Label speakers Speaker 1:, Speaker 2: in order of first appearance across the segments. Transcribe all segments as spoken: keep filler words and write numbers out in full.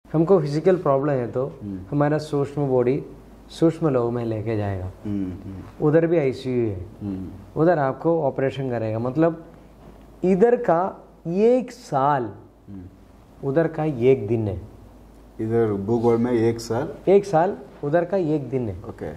Speaker 1: हमको physical problem है तो हमारा सूक्ष्म बॉडी सूक्ष्म लोग में लेके जाएगा, उधर भी आईसीयू है, उधर आपको ऑपरेशन करेगा। मतलब इधर का एक साल, उधर का एक दिन है।
Speaker 2: इधर भूगोल में एक साल
Speaker 1: एक साल उधर का एक दिन है।
Speaker 2: ओके।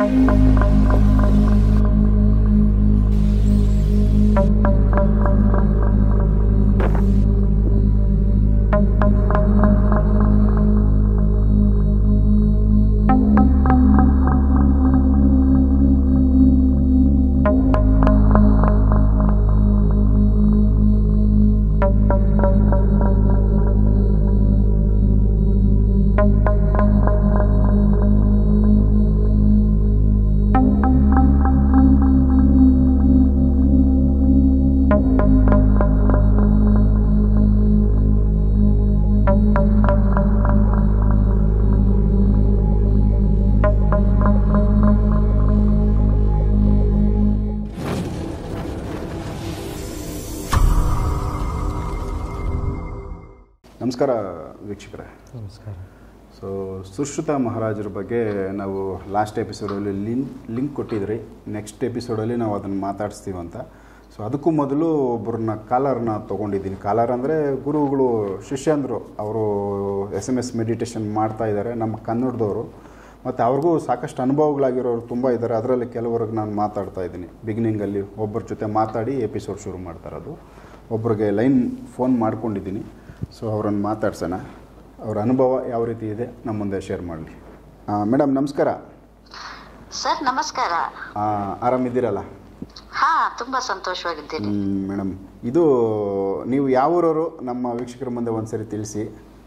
Speaker 2: ನಮಸ್ಕಾರ ವೀಕ್ಷಕರೇ.
Speaker 1: ನಮಸ್ಕಾರ.
Speaker 2: ಸೊ ಸುಶ್ರುತ ಮಹಾರಾಜರ ಬಗ್ಗೆ ನಾವು ಲಾಸ್ಟ್ ಎಪಿಸೋಡಲ್ಲಿ ಲಿಂಕ್ ಲಿಂಕ್ ಕೊಟ್ಟಿದ್ರಿ. ನೆಕ್ಸ್ಟ್ ಎಪಿಸೋಡಲ್ಲಿ ನಾವು ಅದನ್ನು ಮಾತಾಡಿಸ್ತೀವಿ ಅಂತ. ಸೊ ಅದಕ್ಕೂ ಮೊದಲು ಒಬ್ಬರನ್ನ ಕಾಲರ್ನ ತೊಗೊಂಡಿದ್ದೀನಿ. ಕಾಲರ್ ಅಂದರೆ ಗುರುಗಳು, ಶಿಷ್ಯಂದರು. ಅವರು ಎಸ್ ಎಮ್ ಎಸ್ ಮೆಡಿಟೇಷನ್ ಮಾಡ್ತಾ ಇದ್ದಾರೆ, ನಮ್ಮ ಕನ್ನಡದವರು. ಮತ್ತು ಅವ್ರಿಗೂ ಸಾಕಷ್ಟು ಅನುಭವಗಳಾಗಿರೋರು ತುಂಬ ಇದ್ದಾರೆ. ಅದರಲ್ಲಿ ಕೆಲವ್ರಿಗೆ ನಾನು ಮಾತಾಡ್ತಾ ಇದ್ದೀನಿ. ಬಿಗಿನಿಂಗಲ್ಲಿ ಒಬ್ಬರ ಜೊತೆ ಮಾತಾಡಿ ಎಪಿಸೋಡ್ ಶುರು ಮಾಡ್ತಾರದು. ಒಬ್ಬರಿಗೆ ಲೈನ್ ಫೋನ್ ಮಾಡ್ಕೊಂಡಿದ್ದೀನಿ. ಸೊ ಅವರನ್ನು ಮಾತಾಡ್ಸೋಣ. ಅವರ ಅನುಭವ ಯಾವ ರೀತಿ ಇದೆ ನಮ್ಮ ಮುಂದೆ ಶೇರ್ ಮಾಡಲಿ. ಮೇಡಮ್ ನಮಸ್ಕಾರ.
Speaker 3: ಸರ್ ನಮಸ್ಕಾರ.
Speaker 2: ಆರಾಮಿದ್ದೀರಲ್ಲ?
Speaker 3: ಹಾ, ತುಂಬ ಸಂತೋಷವಾಗಿದ್ದೀನಿ
Speaker 2: ಮೇಡಮ್. ಇದು ನೀವು ಯಾವ ಊರವರು ನಮ್ಮ ವೀಕ್ಷಕರ ಮುಂದೆ ಒಂದ್ಸರಿ ತಿಳಿಸಿ.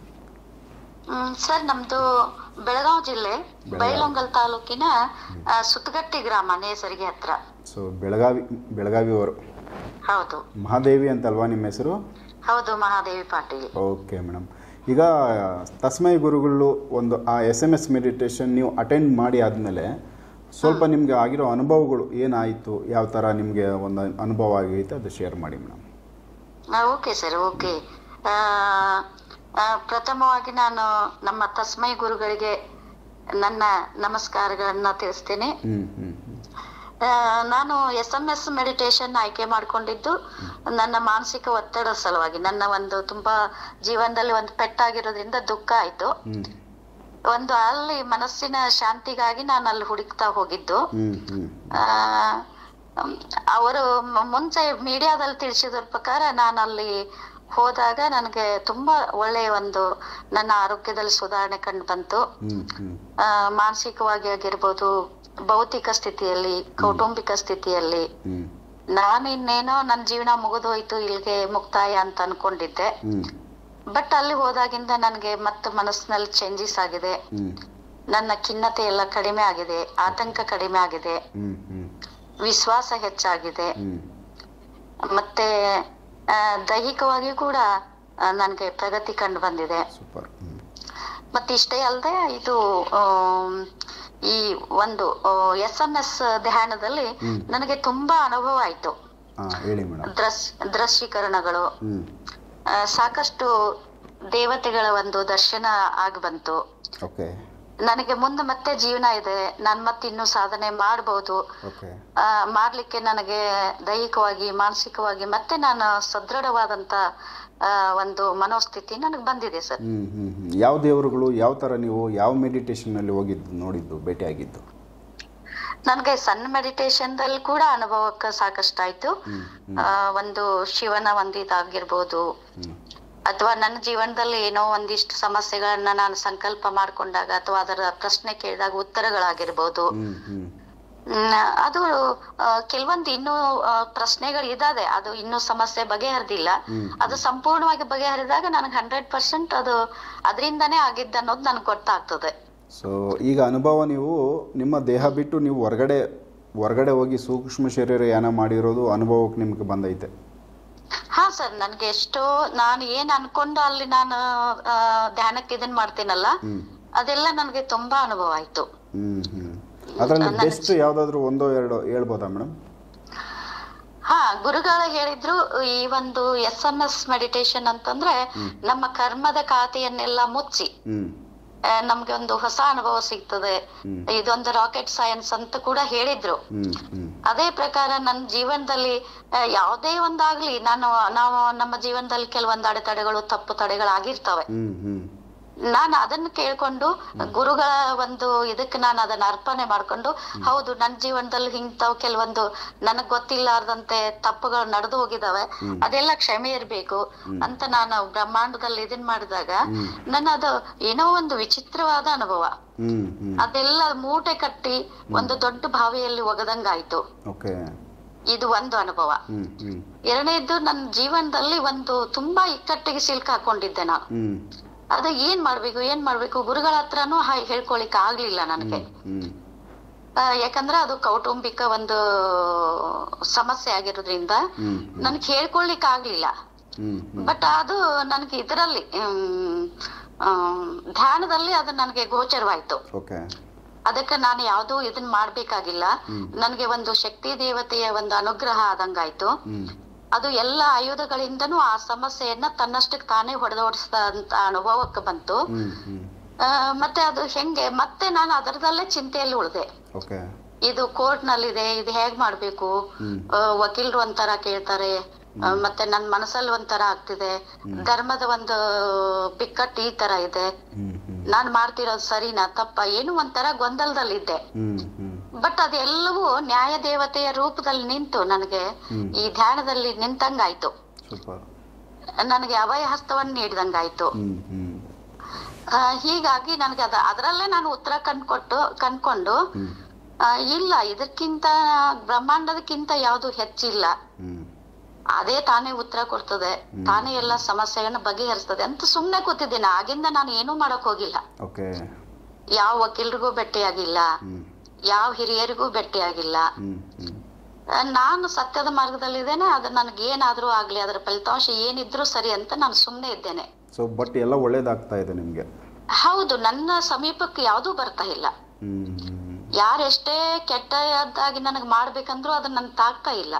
Speaker 3: ಸರ್ ನಮ್ದು ಬೆಳಗಾವಿ ಜಿಲ್ಲೆ ಬೈಲಹೊಂಗಲ ತಾಲೂಕಿನ ಸುತ್ತಗಟ್ಟಿ ಗ್ರಾಮ, ನೇಸರಿಗೆ ಹತ್ರ.
Speaker 2: ಸೊ ಬೆಳಗಾವಿ ಬೆಳಗಾವಿಯವರು.
Speaker 3: ಹೌದು.
Speaker 2: ಮಹಾದೇವಿ ಅಂತಲ್ವಾ ನಿಮ್ಮ ಹೆಸರು?
Speaker 3: ಹೌದು, ಮಹಾದೇವಿ ಪಾಟೀಲ್.
Speaker 2: Okay madam. ಈಗ ತಸ್ಮೈ ಗುರುಗಳು ಒಂದು ಆ ಎಸ್ ಎಮ್ ಎಸ್ ಮೆಡಿಟೇಷನ್ ನೀವು ಅಟೆಂಡ್ ಮಾಡಿ ಆದಮೇಲೆ ಸ್ವಲ್ಪ ನಿಮಗೆ ಆಗಿರೋ ಅನುಭವಗಳು ಏನಾಯಿತು, ಯಾವ ಥರ ನಿಮಗೆ ಒಂದು ಅನುಭವ ಆಗೈತೆ ಅದು ಶೇರ್ ಮಾಡಿ ಮೇಡಮ್.
Speaker 3: Okay sir, okay. ಪ್ರಥಮವಾಗಿ ನಾನು ನಮ್ಮ ತಸ್ಮೈ ಗುರುಗಳಿಗೆ ನನ್ನ ನಮಸ್ಕಾರಗಳನ್ನ ತಿಳಿಸ್ತೇನೆ. ನಾನು ಎಸ್ ಎಂ ಎಸ್ ಮೆಡಿಟೇಷನ್ ಆಯ್ಕೆ ಮಾಡ್ಕೊಂಡಿದ್ದು ನನ್ನ ಮಾನಸಿಕ ಒತ್ತಡ ಸಲುವಾಗಿ. ನನ್ನ ಒಂದು ತುಂಬಾ ಜೀವನದಲ್ಲಿ ಒಂದು ಪೆಟ್ಟಾಗಿರೋದ್ರಿಂದ ದುಃಖ ಆಯ್ತು. ಒಂದು ಅಲ್ಲಿ ಮನಸ್ಸಿನ ಶಾಂತಿಗಾಗಿ ನಾನು ಅಲ್ಲಿ ಹುಡುಕ್ತಾ ಹೋಗಿದ್ದು. ಆ ಅವರು ಮುಂಚೆ ಮೀಡಿಯಾದಲ್ಲಿ ತಿಳಿಸಿದ್ರ ಪ್ರಕಾರ ನಾನು ಅಲ್ಲಿ ಹೋದಾಗ ನನಗೆ ತುಂಬಾ ಒಳ್ಳೆಯ ಒಂದು ನನ್ನ ಆರೋಗ್ಯದಲ್ಲಿ ಸುಧಾರಣೆ ಕಂಡು ಬಂತು. ಆ ಮಾನಸಿಕವಾಗಿ ಆಗಿರ್ಬೋದು, ಭೌತಿಕ ಸ್ಥಿತಿಯಲ್ಲಿ, ಕೌಟುಂಬಿಕ ಸ್ಥಿತಿಯಲ್ಲಿ. ನಾನು ಇನ್ನೇನೋ ನನ್ನ ಜೀವನ ಮುಗಿದೋಯ್ತು, ಇಲ್ಲಿಗೆ ಮುಕ್ತಾಯ ಅಂತ ಅನ್ಕೊಂಡಿದ್ದೆ. ಬಟ್ ಅಲ್ಲಿ ಹೋದಾಗಿಂದ ನನಗೆ ಮತ್ತೆ ಮನಸ್ಸಿನಲ್ಲಿ ಚೇಂಜಸ್ ಆಗಿದೆ. ನನ್ನ ಖಿನ್ನತೆ ಎಲ್ಲ ಕಡಿಮೆ ಆಗಿದೆ, ಆತಂಕ ಕಡಿಮೆ ಆಗಿದೆ, ವಿಶ್ವಾಸ ಹೆಚ್ಚಾಗಿದೆ. ಮತ್ತೆ ದೈಹಿಕವಾಗಿ ಕೂಡ ನನಗೆ ಪ್ರಗತಿ ಕಂಡು ಬಂದಿದೆ. ಮತ್ತೆ ಇಷ್ಟೇ ಅಲ್ಲದೆ ಇದು ಈ ಒಂದು ಎಸ್ ಎಂ ಎಸ್ ಧ್ಯಾನದಲ್ಲಿ ನನಗೆ ತುಂಬಾ ಅನುಭವ ಆಯ್ತು. ದೃಶ್ಯೀಕರಣಗಳು, ಸಾಕಷ್ಟು ದೇವತೆಗಳ ಒಂದು ದರ್ಶನ ಆಗಿ ಬಂತು. ನನಗೆ ಮುಂದೆ ಮತ್ತೆ ಜೀವನ ಇದೆ, ನಾನು ಮತ್ತೆ ಇನ್ನೂ ಸಾಧನೆ ಮಾಡಬಹುದು. ಮಾಡ್ಲಿಕ್ಕೆ ನನಗೆ ದೈಹಿಕವಾಗಿ, ಮಾನಸಿಕವಾಗಿ ಮತ್ತೆ ನಾನು ಸದೃಢವಾದಂತ ಒಂದು ಮನೋಸ್ಥಿತಿ ನನಗೆ ಬಂದಿದೆ ಸರ್.
Speaker 2: ಯಾವ ದೇವರುಗಳು, ಯಾವ ತರ ನೀವು ಯಾವ ಮೆಡಿಟೇಷನ್ ಅಲ್ಲಿ ಹೋಗಿದ್ದು, ನೋಡಿದ್ದು, ಭೇಟಿ ಆಗಿದ್ದು?
Speaker 3: ನನಗೆ ಸಣ್ಣ ಮೆಡಿಟೇಷನ್ ದಲ್ಲಿ ಕೂಡ ಅನುಭವಕ್ಕೆ ಸಾಕಷ್ಟು ಆಯ್ತು. ಒಂದು ಶಿವನ ಒಂದು ಇದಾಗಿರ್ಬೋದು, ಅಥವಾ ನನ್ನ ಜೀವನದಲ್ಲಿ ಏನೋ ಒಂದಿಷ್ಟು ಸಮಸ್ಯೆಗಳನ್ನ ನಾನು ಸಂಕಲ್ಪ ಮಾಡ್ಕೊಂಡಾಗ ಅಥವಾ ಅದರ ಪ್ರಶ್ನೆ ಕೇಳಿದಾಗ ಉತ್ತರಗಳಾಗಿರ್ಬೋದು. ಅದು ಕೆಲವೊಂದು ಇನ್ನೂ ಪ್ರಶ್ನೆಗಳು ಇದಾವೆ, ಅದು ಇನ್ನೂ ಸಮಸ್ಯೆ ಬಗೆಹರಿದಿಲ್ಲ. ಅದು ಸಂಪೂರ್ಣವಾಗಿ ಬಗೆಹರಿದಾಗ ನನಗೆ ಹಂಡ್ರೆಡ್ ಪರ್ಸೆಂಟ್ ಅದು ಅದರಿಂದಾನೇ ಆಗಿದ್ದ ಅನ್ನೋದು ನನಗೆ ಗೊತ್ತಾಗ್ತದೆ.
Speaker 2: ಸೊ ಈಗ ಅನುಭವ ನೀವು ನಿಮ್ಮ ದೇಹ ಬಿಟ್ಟು ನೀವು ಹೊರಗಡೆ ಹೊರಗಡೆ ಹೋಗಿ ಸೂಕ್ಷ್ಮ ಶರೀರ ಯಾನ ಮಾಡಿರೋದು ಅನುಭವಕ್ಕೆ ನಿಮ್ಗೆ ಬಂದೈತೆ?
Speaker 3: ಹಾ ಸರ್, ನನ್ಗೆ ಎಷ್ಟೋ ನಾನು ಏನ್ ಅನ್ಕೊಂಡು ಅಲ್ಲಿ ನಾನು ಧ್ಯಾನಕ್ಕೆ ಇದನ್ ಮಾಡ್ತೀನಲ್ಲ, ಅದೆಲ್ಲ ನನಗೆ ತುಂಬಾ ಅನುಭವ ಆಯ್ತು.
Speaker 2: ಹ್ಮ್ ಹ್ಮ್ ಅದ್ರಲ್ಲಿ ಬೆಸ್ಟ್ ಯಾವ್ದಾದ್ರು ಒಂದೋ ಎರಡೋ ಹೇಳ್ಬೋದಾ ಮೇಡಮ್?
Speaker 3: ಹಾ, ಗುರುಗಳು ಹೇಳಿದ್ರು ಈ ಒಂದು ಎಸ್ ಎಂ ಎಸ್ ಮೆಡಿಟೇಷನ್ ಅಂತಂದ್ರೆ ನಮ್ಮ ಕರ್ಮದ ಖಾತೆಯನ್ನೆಲ್ಲ ಮುಚ್ಚಿ ನಮ್ಗೆ ಒಂದು ಹೊಸ ಅನುಭವ ಸಿಗ್ತದೆ, ಇದೊಂದು ರಾಕೆಟ್ ಸೈನ್ಸ್ ಅಂತ ಕೂಡ ಹೇಳಿದ್ರು. ಅದೇ ಪ್ರಕಾರ ನನ್ನ ಜೀವನದಲ್ಲಿ ಯಾವುದೇ ಒಂದಾಗ್ಲಿ, ನಾನು ನಾವು ನಮ್ಮ ಜೀವನದಲ್ಲಿ ಕೆಲವೊಂದು ಅಡೆತಡೆಗಳು ತಪ್ಪು ತಡೆಗಳಾಗಿರ್ತವೆ. ನಾನು ಅದನ್ನ ಕೇಳ್ಕೊಂಡು ಗುರುಗಳ ಒಂದು ಇದಕ್ಕೆ ನಾನು ಅದನ್ನ ಅರ್ಪಣೆ ಮಾಡ್ಕೊಂಡು, ಹೌದು ನನ್ನ ಜೀವನದಲ್ಲಿ ಹಿಂತಾವ್ ಕೆಲವೊಂದು ನನಗ್ ಗೊತ್ತಿಲ್ಲಾರ್ದಂತೆ ತಪ್ಪುಗಳು ನಡೆದು ಹೋಗಿದಾವೆ, ಅದೆಲ್ಲ ಕ್ಷಮೆ ಇರ್ಬೇಕು ಅಂತ ನಾನು ಬ್ರಹ್ಮಾಂಡದಲ್ಲಿ ಇದನ್ ಮಾಡಿದಾಗ ನನ್ನ ಅದು ಏನೋ ಒಂದು ವಿಚಿತ್ರವಾದ ಅನುಭವ. ಅದೆಲ್ಲ ಮೂಟೆ ಕಟ್ಟಿ ಒಂದು ದೊಡ್ಡ ಬಾವಿಯಲ್ಲಿ ಒಗದಂಗಾಯ್ತು. ಇದು ಒಂದು ಅನುಭವ. ಎರಡನೇದ್ದು, ನನ್ನ ಜೀವನದಲ್ಲಿ ಒಂದು ತುಂಬಾ ಇಕ್ಕಟ್ಟಿಗೆ ಸಿಲ್ಕ್ ಹಾಕೊಂಡಿದ್ದೆ ನಾನು. ಅದ ಏನ್ ಮಾಡ್ಬೇಕು ಏನ್ ಮಾಡ್ಬೇಕು ಗುರುಗಳ ಹತ್ರನೂ ಹೇಳ್ಕೊಳಿಕ್ ಆಗ್ಲಿಲ್ಲ ನನಗೆ. ಯಾಕಂದ್ರೆ ಅದು ಕೌಟುಂಬಿಕ ಒಂದು ಸಮಸ್ಯೆ ಆಗಿರೋದ್ರಿಂದ ನನ್ಗೆ ಹೇಳ್ಕೊಳ್ಲಿಕ್ ಆಗ್ಲಿಲ್ಲ. ಬಟ್ ಅದು ನನ್ಗೆ ಇದರಲ್ಲಿ ಧ್ಯಾನದಲ್ಲಿ ಅದು ನನ್ಗೆ ಗೋಚರವಾಯ್ತು. ಅದಕ್ಕೆ ನಾನು ಯಾವ್ದು ಇದನ್ ಮಾಡ್ಬೇಕಾಗಿಲ್ಲ, ನನ್ಗೆ ಒಂದು ಶಕ್ತಿ ದೇವತೆಯ ಒಂದು ಅನುಗ್ರಹ ಆದಂಗಾಯ್ತು. ಅದು ಎಲ್ಲ ಆಯುಧಗಳಿಂದನೂ ಆ ಸಮಸ್ಯೆಯನ್ನ ತನ್ನಷ್ಟಕ್ಕೆ ತಾನೇ ಹೊಡೆದೋಡಿಸಿದಂತ ಅನುಭವಕ್ಕೆ ಬಂತು. ಮತ್ತೆ ಅದು ಹೆಂಗೆ ಮತ್ತೆ ನಾನು ಅದರದಲ್ಲೇ ಚಿಂತೆಯಲ್ಲಿ ಉಳಿದೆ. ಇದು ಕೋರ್ಟ್ ನಲ್ಲಿದೆ, ಇದು ಹೇಗ್ ಮಾಡ್ಬೇಕು, ವಕೀಲರು ಒಂಥರ ಕೇಳ್ತಾರೆ, ಮತ್ತೆ ನನ್ ಮನಸ್ಸಲ್ಲಿ ಒಂಥರ ಆಗ್ತಿದೆ, ಧರ್ಮದ ಒಂದು ಬಿಕ್ಕಟ್ಟು ಈ ತರ ಇದೆ, ನಾನ್ ಮಾಡ್ತಿರೋದು ಸರಿನಾ ತಪ್ಪ, ಏನು ಒಂಥರ ಗೊಂದಲದಲ್ಲಿದ್ದೆ. ಬಟ್ ಅದೆಲ್ಲವೂ ನ್ಯಾಯ ದೇವತೆಯ ರೂಪದಲ್ಲಿ ನಿಂತು ನನಗೆ ಈ ಧ್ಯಾನದಲ್ಲಿ ನಿಂತಂಗಾಯ್ತು. ನನಗೆ ಅಭಯ ಹಸ್ತವನ್ನು ನೀಡಿದಂಗಾಯ್ತು. ಹೀಗಾಗಿ ನನಗೆ ಅದ ಅದರಲ್ಲೇ ನಾನು ಉತ್ತರ ಕಂಡ್ಕೊಟ್ಟು ಕಂಡ್ಕೊಂಡು ಇಲ್ಲ, ಇದಕ್ಕಿಂತ ಬ್ರಹ್ಮಾಂಡದಕ್ಕಿಂತ ಯಾವ್ದು ಹೆಚ್ಚಿಲ್ಲ, ಅದೇ ತಾನೇ ಉತ್ತರ ಕೊಡ್ತದೆ, ತಾನೇ ಎಲ್ಲ ಸಮಸ್ಯೆಗಳನ್ನ ಬಗೆಹರಿಸ್ತದೆ ಅಂತ ಸುಮ್ನೆ ಕೂತಿದ್ದೀನಿ. ಆಗಿಂದ ನಾನು ಏನೂ ಮಾಡಕ್ ಹೋಗಿಲ್ಲ, ಯಾವ ವಕೀಲರಿಗೂ ಭೇಟಿಯಾಗಿಲ್ಲ, ಯಾವ ಹಿರಿಯರಿಗೂ ಭೇಟಿಯಾಗಿಲ್ಲ. ನಾನು ಸತ್ಯದ ಮಾರ್ಗದಲ್ಲಿದ್ದೇನೆ, ಅದು ನನಗೆ ಏನಾದ್ರೂ ಆಗ್ಲಿ, ಅದರ ಫಲಿತಾಂಶ ಏನಿದ್ರು ಸರಿ ಅಂತ ನಾನು ಸುಮ್ನೆ ಇದ್ದೇನೆ.
Speaker 2: ಸೊ ಬಟ್ ಎಲ್ಲ ಒಳ್ಳೇದಾಗ್ತಾ ಇದೆ ನಿಮ್ಗೆ?
Speaker 3: ಹೌದು, ನನ್ನ ಸಮೀಪಕ್ಕೆ ಯಾವ್ದೂ ಬರ್ತಾ ಇಲ್ಲ. ಯಾರೆಷ್ಟೇ ಕೆಟ್ಟದಾಗಿ ನನಗ್ ಮಾಡ್ಬೇಕಂದ್ರು ಅದನ್ನ ನನ್ ತಾಗ್ತಾ ಇಲ್ಲ.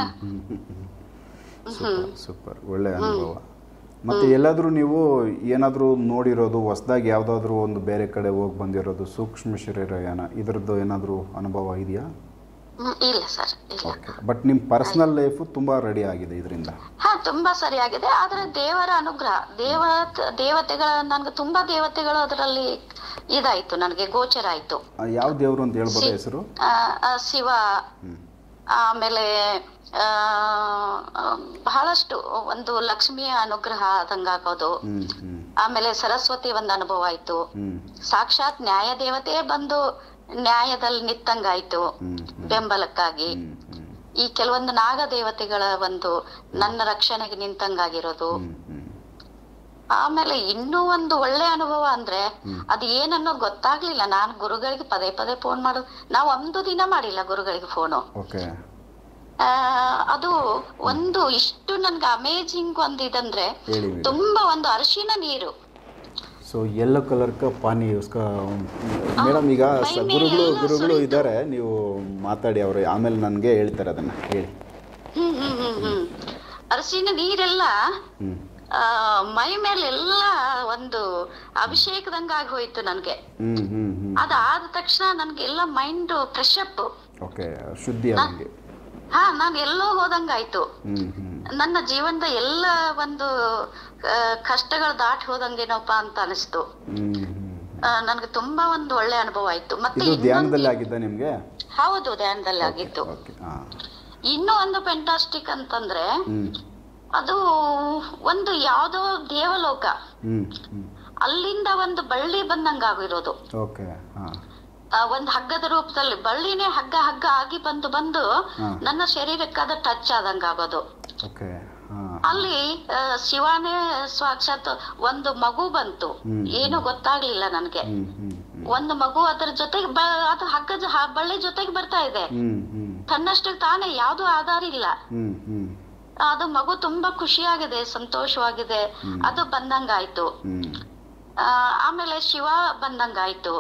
Speaker 2: ಸೂಪರ್, ಒಳ್ಳೆ ಅನುಭವ. ಮತ್ತೆ ಎಲ್ಲಾದ್ರೂ ನೀವು ಏನಾದ್ರೂ ನೋಡಿರೋದು ಹೊಸದಾಗಿ ಯಾವ್ದಾದ್ರು ಒಂದು ಬೇರೆ ಕಡೆ ಹೋಗಿ ಬಂದಿರೋದು, ಸೂಕ್ಷ್ಮ ಶರೀರಯಾನ, ಇದರದ್ದು ಏನಾದ್ರೂ ಅನುಭವ ಇದೆಯಾ?
Speaker 3: ಇಲ್ಲ ಸರ್.
Speaker 2: ಬಟ್ ನಿಮ್ ಪರ್ಸನಲ್ ಲೈಫ್ ತುಂಬಾ ರೆಡಿ ಆಗಿದೆ ಇದರಿಂದ?
Speaker 3: ಹಾ, ತುಂಬಾ ಸರಿಯಾಗಿದೆ. ಆದ್ರೆ ದೇವರ ಅನುಗ್ರಹ, ದೇವ ದೇವತೆಗಳ ನನ್ಗೆ ತುಂಬಾ ದೇವತೆಗಳು ಅದರಲ್ಲಿ ಇದಾಯ್ತು, ನನಗೆ ಗೋಚರ ಆಯ್ತು.
Speaker 2: ಯಾವ ದೇವರು ಅಂತ ಹೇಳ್ಬೋದು ಹೆಸರು?
Speaker 3: ಶಿವ, ಆಮೇಲೆ ಆ ಬಹಳಷ್ಟು ಒಂದು ಲಕ್ಷ್ಮಿಯ ಅನುಗ್ರಹ ಆದಂಗಾಗೋದು, ಆಮೇಲೆ ಸರಸ್ವತಿ ಒಂದು ಅನುಭವ ಆಯ್ತು, ಸಾಕ್ಷಾತ್ ನ್ಯಾಯ ದೇವತೆ ಬಂದು ನ್ಯಾಯದಲ್ಲಿ ನಿತ್ತಂಗಾಯ್ತು ಬೆಂಬಲಕ್ಕಾಗಿ. ಈ ಕೆಲವೊಂದು ನಾಗ ದೇವತೆಗಳ ಒಂದು ನನ್ನ ರಕ್ಷಣೆಗೆ ನಿಂತಂಗಾಗಿರೋದು. ಆಮೇಲೆ ಇನ್ನೂ ಒಂದು ಒಳ್ಳೆ ಅನುಭವ ಅಂದ್ರೆ ಅದು ಏನನ್ನೋದು ಗೊತ್ತಾಗ್ಲಿಲ್ಲ. ನಾನು ಗುರುಗಳಿಗೆ ಪದೇ ಪದೇ ಫೋನ್ ಮಾಡೋದು, ನಾವು ಒಂದು ದಿನ ಮಾಡಿಲ್ಲ ಗುರುಗಳಿಗೆ ಫೋನು. ಆ ಅದು ಒಂದು ಇಷ್ಟು ನನ್ಗೆ ಅಮೇಜಿಂಗ್ ಒಂದು ಇದಂದ್ರೆ ತುಂಬಾ ಒಂದು ಅರಿಶಿನ ನೀರು.
Speaker 2: ಸೊ ಯೆಲ್ಲೋ ಕಲರ್ ಕ ಪಾನಿ ಮೇಡಮ್, ಈಗ ಗುರುಗಳು ಗುರುಗಳು ಇದ್ದಾರೆ, ನೀವು ಮಾತಾಡಿ, ಅವರು ಆಮೇಲೆ ನನ್ಗೆ ಹೇಳ್ತಾರೆ, ಅದನ್ನ ಹೇಳಿ.
Speaker 3: ಹ್ಮ್ ಹ್ಮ್ ಹ್ಮ್ ಹ್ಮ್ ಅರಿಶಿನ ನೀರೆಲ್ಲ ಮೈ ಮೇಲೆಲ್ಲ ಒಂದು ಅಭಿಷೇಕದಂಗಾಗಿ ಹೋಯ್ತು ನನ್ಗೆ. ಅದಾದ ತಕ್ಷಣ ನನ್ಗೆಲ್ಲ ಮೈಂಡ್ ಫ್ರೆಶ್ ಅಪ್,
Speaker 2: ಶುದ್ಧಿ.
Speaker 3: ಹಾ, ನಾನು ಎಲ್ಲೋ ಹೋದಂಗಾಯ್ತು. ನನ್ನ ಜೀವನದ ಎಲ್ಲ ಒಂದು ಕಷ್ಟಗಳು ದಾಟಿ ಹೋದಂಗೇನೋಪ್ಪ ಅಂತ ಅನಿಸ್ತು. ನನ್ಗೆ ತುಂಬಾ ಒಂದು ಒಳ್ಳೆ ಅನುಭವ ಆಯ್ತು. ಮತ್ತೆ
Speaker 2: ಧ್ಯಾನದಲ್ಲಿ ಆಗಿದ್ದ ನಿಮ್ಗೆ?
Speaker 3: ಹೌದು, ಧ್ಯಾನದಲ್ಲಿ ಆಗಿತ್ತು. ಇನ್ನೂ ಒಂದು ಫೆಂಟಾಸ್ಟಿಕ್ ಅಂತಂದ್ರೆ ಅದು ಒಂದು ಯಾವ್ದೋ ದೇವಲೋಕ, ಅಲ್ಲಿಂದ ಒಂದು ಬಳ್ಳಿ ಬಂದಂಗಾಗಿರೋದು. ಒಂದು ಹಗ್ಗದ ರೂಪದಲ್ಲಿ ಬಳ್ಳಿನೇ ಹಗ್ಗ ಹಗ್ಗ ಆಗಿ ಬಂದು ಬಂದು ನನ್ನ ಶರೀರಕ್ಕೆ ಅದು ಟಚ್ ಆದಂಗ ಆಗೋದು. ಅಲ್ಲಿ ಶಿವಾನೇ ಸಾಕ್ಷಾತ್ ಒಂದು ಮಗು ಬಂತು, ಏನು ಗೊತ್ತಾಗ್ಲಿಲ್ಲ ನನ್ಗೆ. ಒಂದು ಮಗು ಅದರ ಜೊತೆಗೆ ಅದು ಹಗ್ಗದ ಬಳ್ಳಿ ಜೊತೆಗೆ ಬರ್ತಾ ಇದೆ, ತನ್ನಷ್ಟಕ್ಕೆ ತಾನೇ, ಯಾವ್ದು ಆಧಾರ ಇಲ್ಲ. ಅದು ಮಗು ತುಂಬಾ ಖುಷಿಯಾಗಿದೆ, ಸಂತೋಷವಾಗಿದೆ, ಅದು ಬಂದಂಗಾಯ್ತು. ಆಮೇಲೆ ಶಿವ ಬಂದಂಗಾಯ್ತು.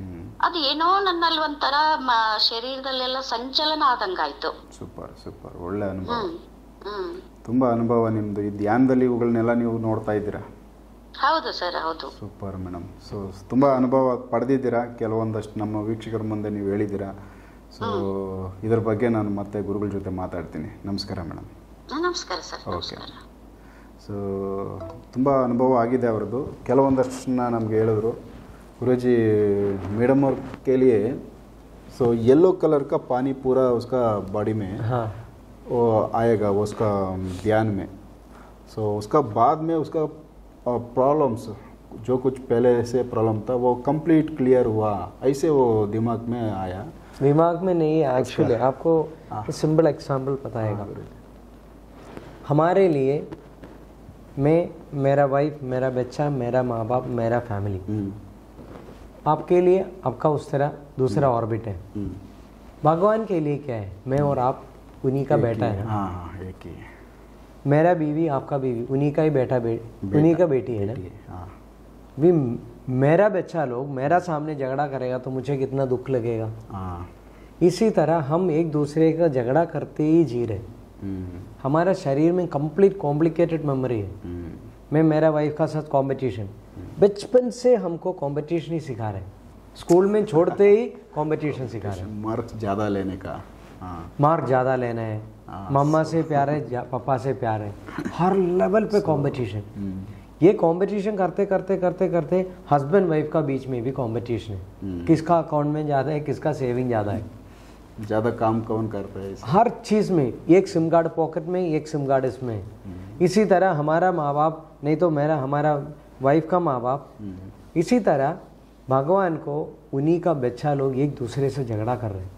Speaker 3: ಅದು ಏನೋ ನನ್ನಲ್ಲಿ ಒಂಥರ ಶರೀರದಲ್ಲೆಲ್ಲ ಸಂಚಲನ ಆದಂಗಾಯ್ತು.
Speaker 2: ಸೂಪರ್ ಸೂಪರ್, ಒಳ್ಳೆ ಅನುಭವ,
Speaker 3: ಹ್ಮ್ ಹ್ಮ್
Speaker 2: ತುಂಬ ಅನುಭವ ನಿಮ್ಮದು. ಈ ಧ್ಯಾನದಲ್ಲಿ ಇವುಗಳನ್ನೆಲ್ಲ ನೀವು ನೋಡ್ತಾ ಇದ್ದೀರಾ?
Speaker 3: ಹೌದು ಸರ್, ಹೌದು.
Speaker 2: Super madam. ಸೊ ತುಂಬ ಅನುಭವ ಪಡೆದಿದ್ದೀರಾ, ಕೆಲವೊಂದಷ್ಟು ನಮ್ಮ ವೀಕ್ಷಕರ ಮುಂದೆ ನೀವು ಹೇಳಿದ್ದೀರಾ. ಸೊ ಇದ್ರ ಬಗ್ಗೆ ನಾನು ಮತ್ತೆ ಗುರುಗಳ ಜೊತೆ ಮಾತಾಡ್ತೀನಿ. ನಮಸ್ಕಾರ ಮೇಡಮ್.
Speaker 3: ನಮಸ್ಕಾರ ಸರ್.
Speaker 2: ಓಕೆ. ಸೊ ತುಂಬ ಅನುಭವ ಆಗಿದೆ ಅವ್ರದ್ದು. ಕೆಲವೊಂದಷ್ಟನ್ನ ನಮ್ಗೆ ಹೇಳಿದ್ರು गुरुजी। मैडम और के लिए सो येलो कलर का पानी पूरा उसका बॉडी में
Speaker 1: हाँ
Speaker 2: वो आएगा उसका ध्यान में। सो उसका बाद में उसका प्रॉब्लम्स जो कुछ पहले से प्रॉब्लम था वो कंप्लीट क्लियर हुआ, ऐसे वो दिमाग में आया।
Speaker 1: दिमाग में नहीं है एक्चुअली। आपको सिंपल एग्जांपल बताएगा। हमारे लिए मैं, मेरा वाइफ, मेरा बच्चा, मेरा माँ बाप, मेरा फैमिली। आपके लिए आपका उस तरह दूसरा ऑर्बिट है। भगवान के लिए क्या है? मैं और आप उन्हीं का बेटा है ना।
Speaker 2: हाँ एक ही।
Speaker 1: मेरा बीवी आपका बीवी उन्हीं का ही बेटा बे, उन्हीं का बेटी है ना।
Speaker 2: हाँ।
Speaker 1: भी मेरा बच्चा लोग मेरा सामने झगड़ा करेगा तो मुझे कितना दुख लगेगा।
Speaker 2: हाँ।
Speaker 1: इसी तरह हम एक दूसरे का झगड़ा करते ही जी रहे। हमारा शरीर में कंप्लीट कॉम्प्लिकेटेड मेमोरी है। मैं मेरा वाइफ का साथ कंपटीशन, बचपन से हमको कंपटीशन ही सिखा रहे। स्कूल में छोड़ते ही कंपटीशन सिखा रहे।
Speaker 2: मार्क्स ज़्यादा लेने का। हाँ।
Speaker 1: मार्क ज़्यादा लेना है, मम्मा से प्यार है, पापा से प्यार है, हर लेवल पे कंपटीशन। ये कंपटीशन करते करते करते करते हस्बैंड वाइफ का बीच में भी कंपटीशन है। किसका अकाउंट में ज़्यादा है, किसका सेविंग ज़्यादा है,
Speaker 2: ज़्यादा काम कौन करता है,
Speaker 1: हर चीज़ में। एक सिम कार्ड पॉकेट में, एक सिम कार्ड इसमें। इसी तरह हमारा माँ बाप, नहीं तो मेरा हमारा वाइफ का माँ बाप, इसी तरह भगवान को उन्हीं का बच्चा लोग एक दूसरे से झगड़ा कर रहे हैं।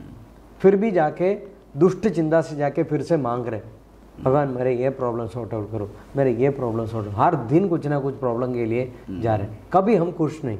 Speaker 1: फिर भी जाके दुष्ट चिंता से जाके फिर से मांग रहे, भगवान मेरे ये प्रॉब्लम सॉर्ट आउट करो, मेरे ये प्रॉब्लम सॉर्ट। हर दिन कुछ ना कुछ प्रॉब्लम के लिए जा रहे हैं, कभी हम खुश नहीं।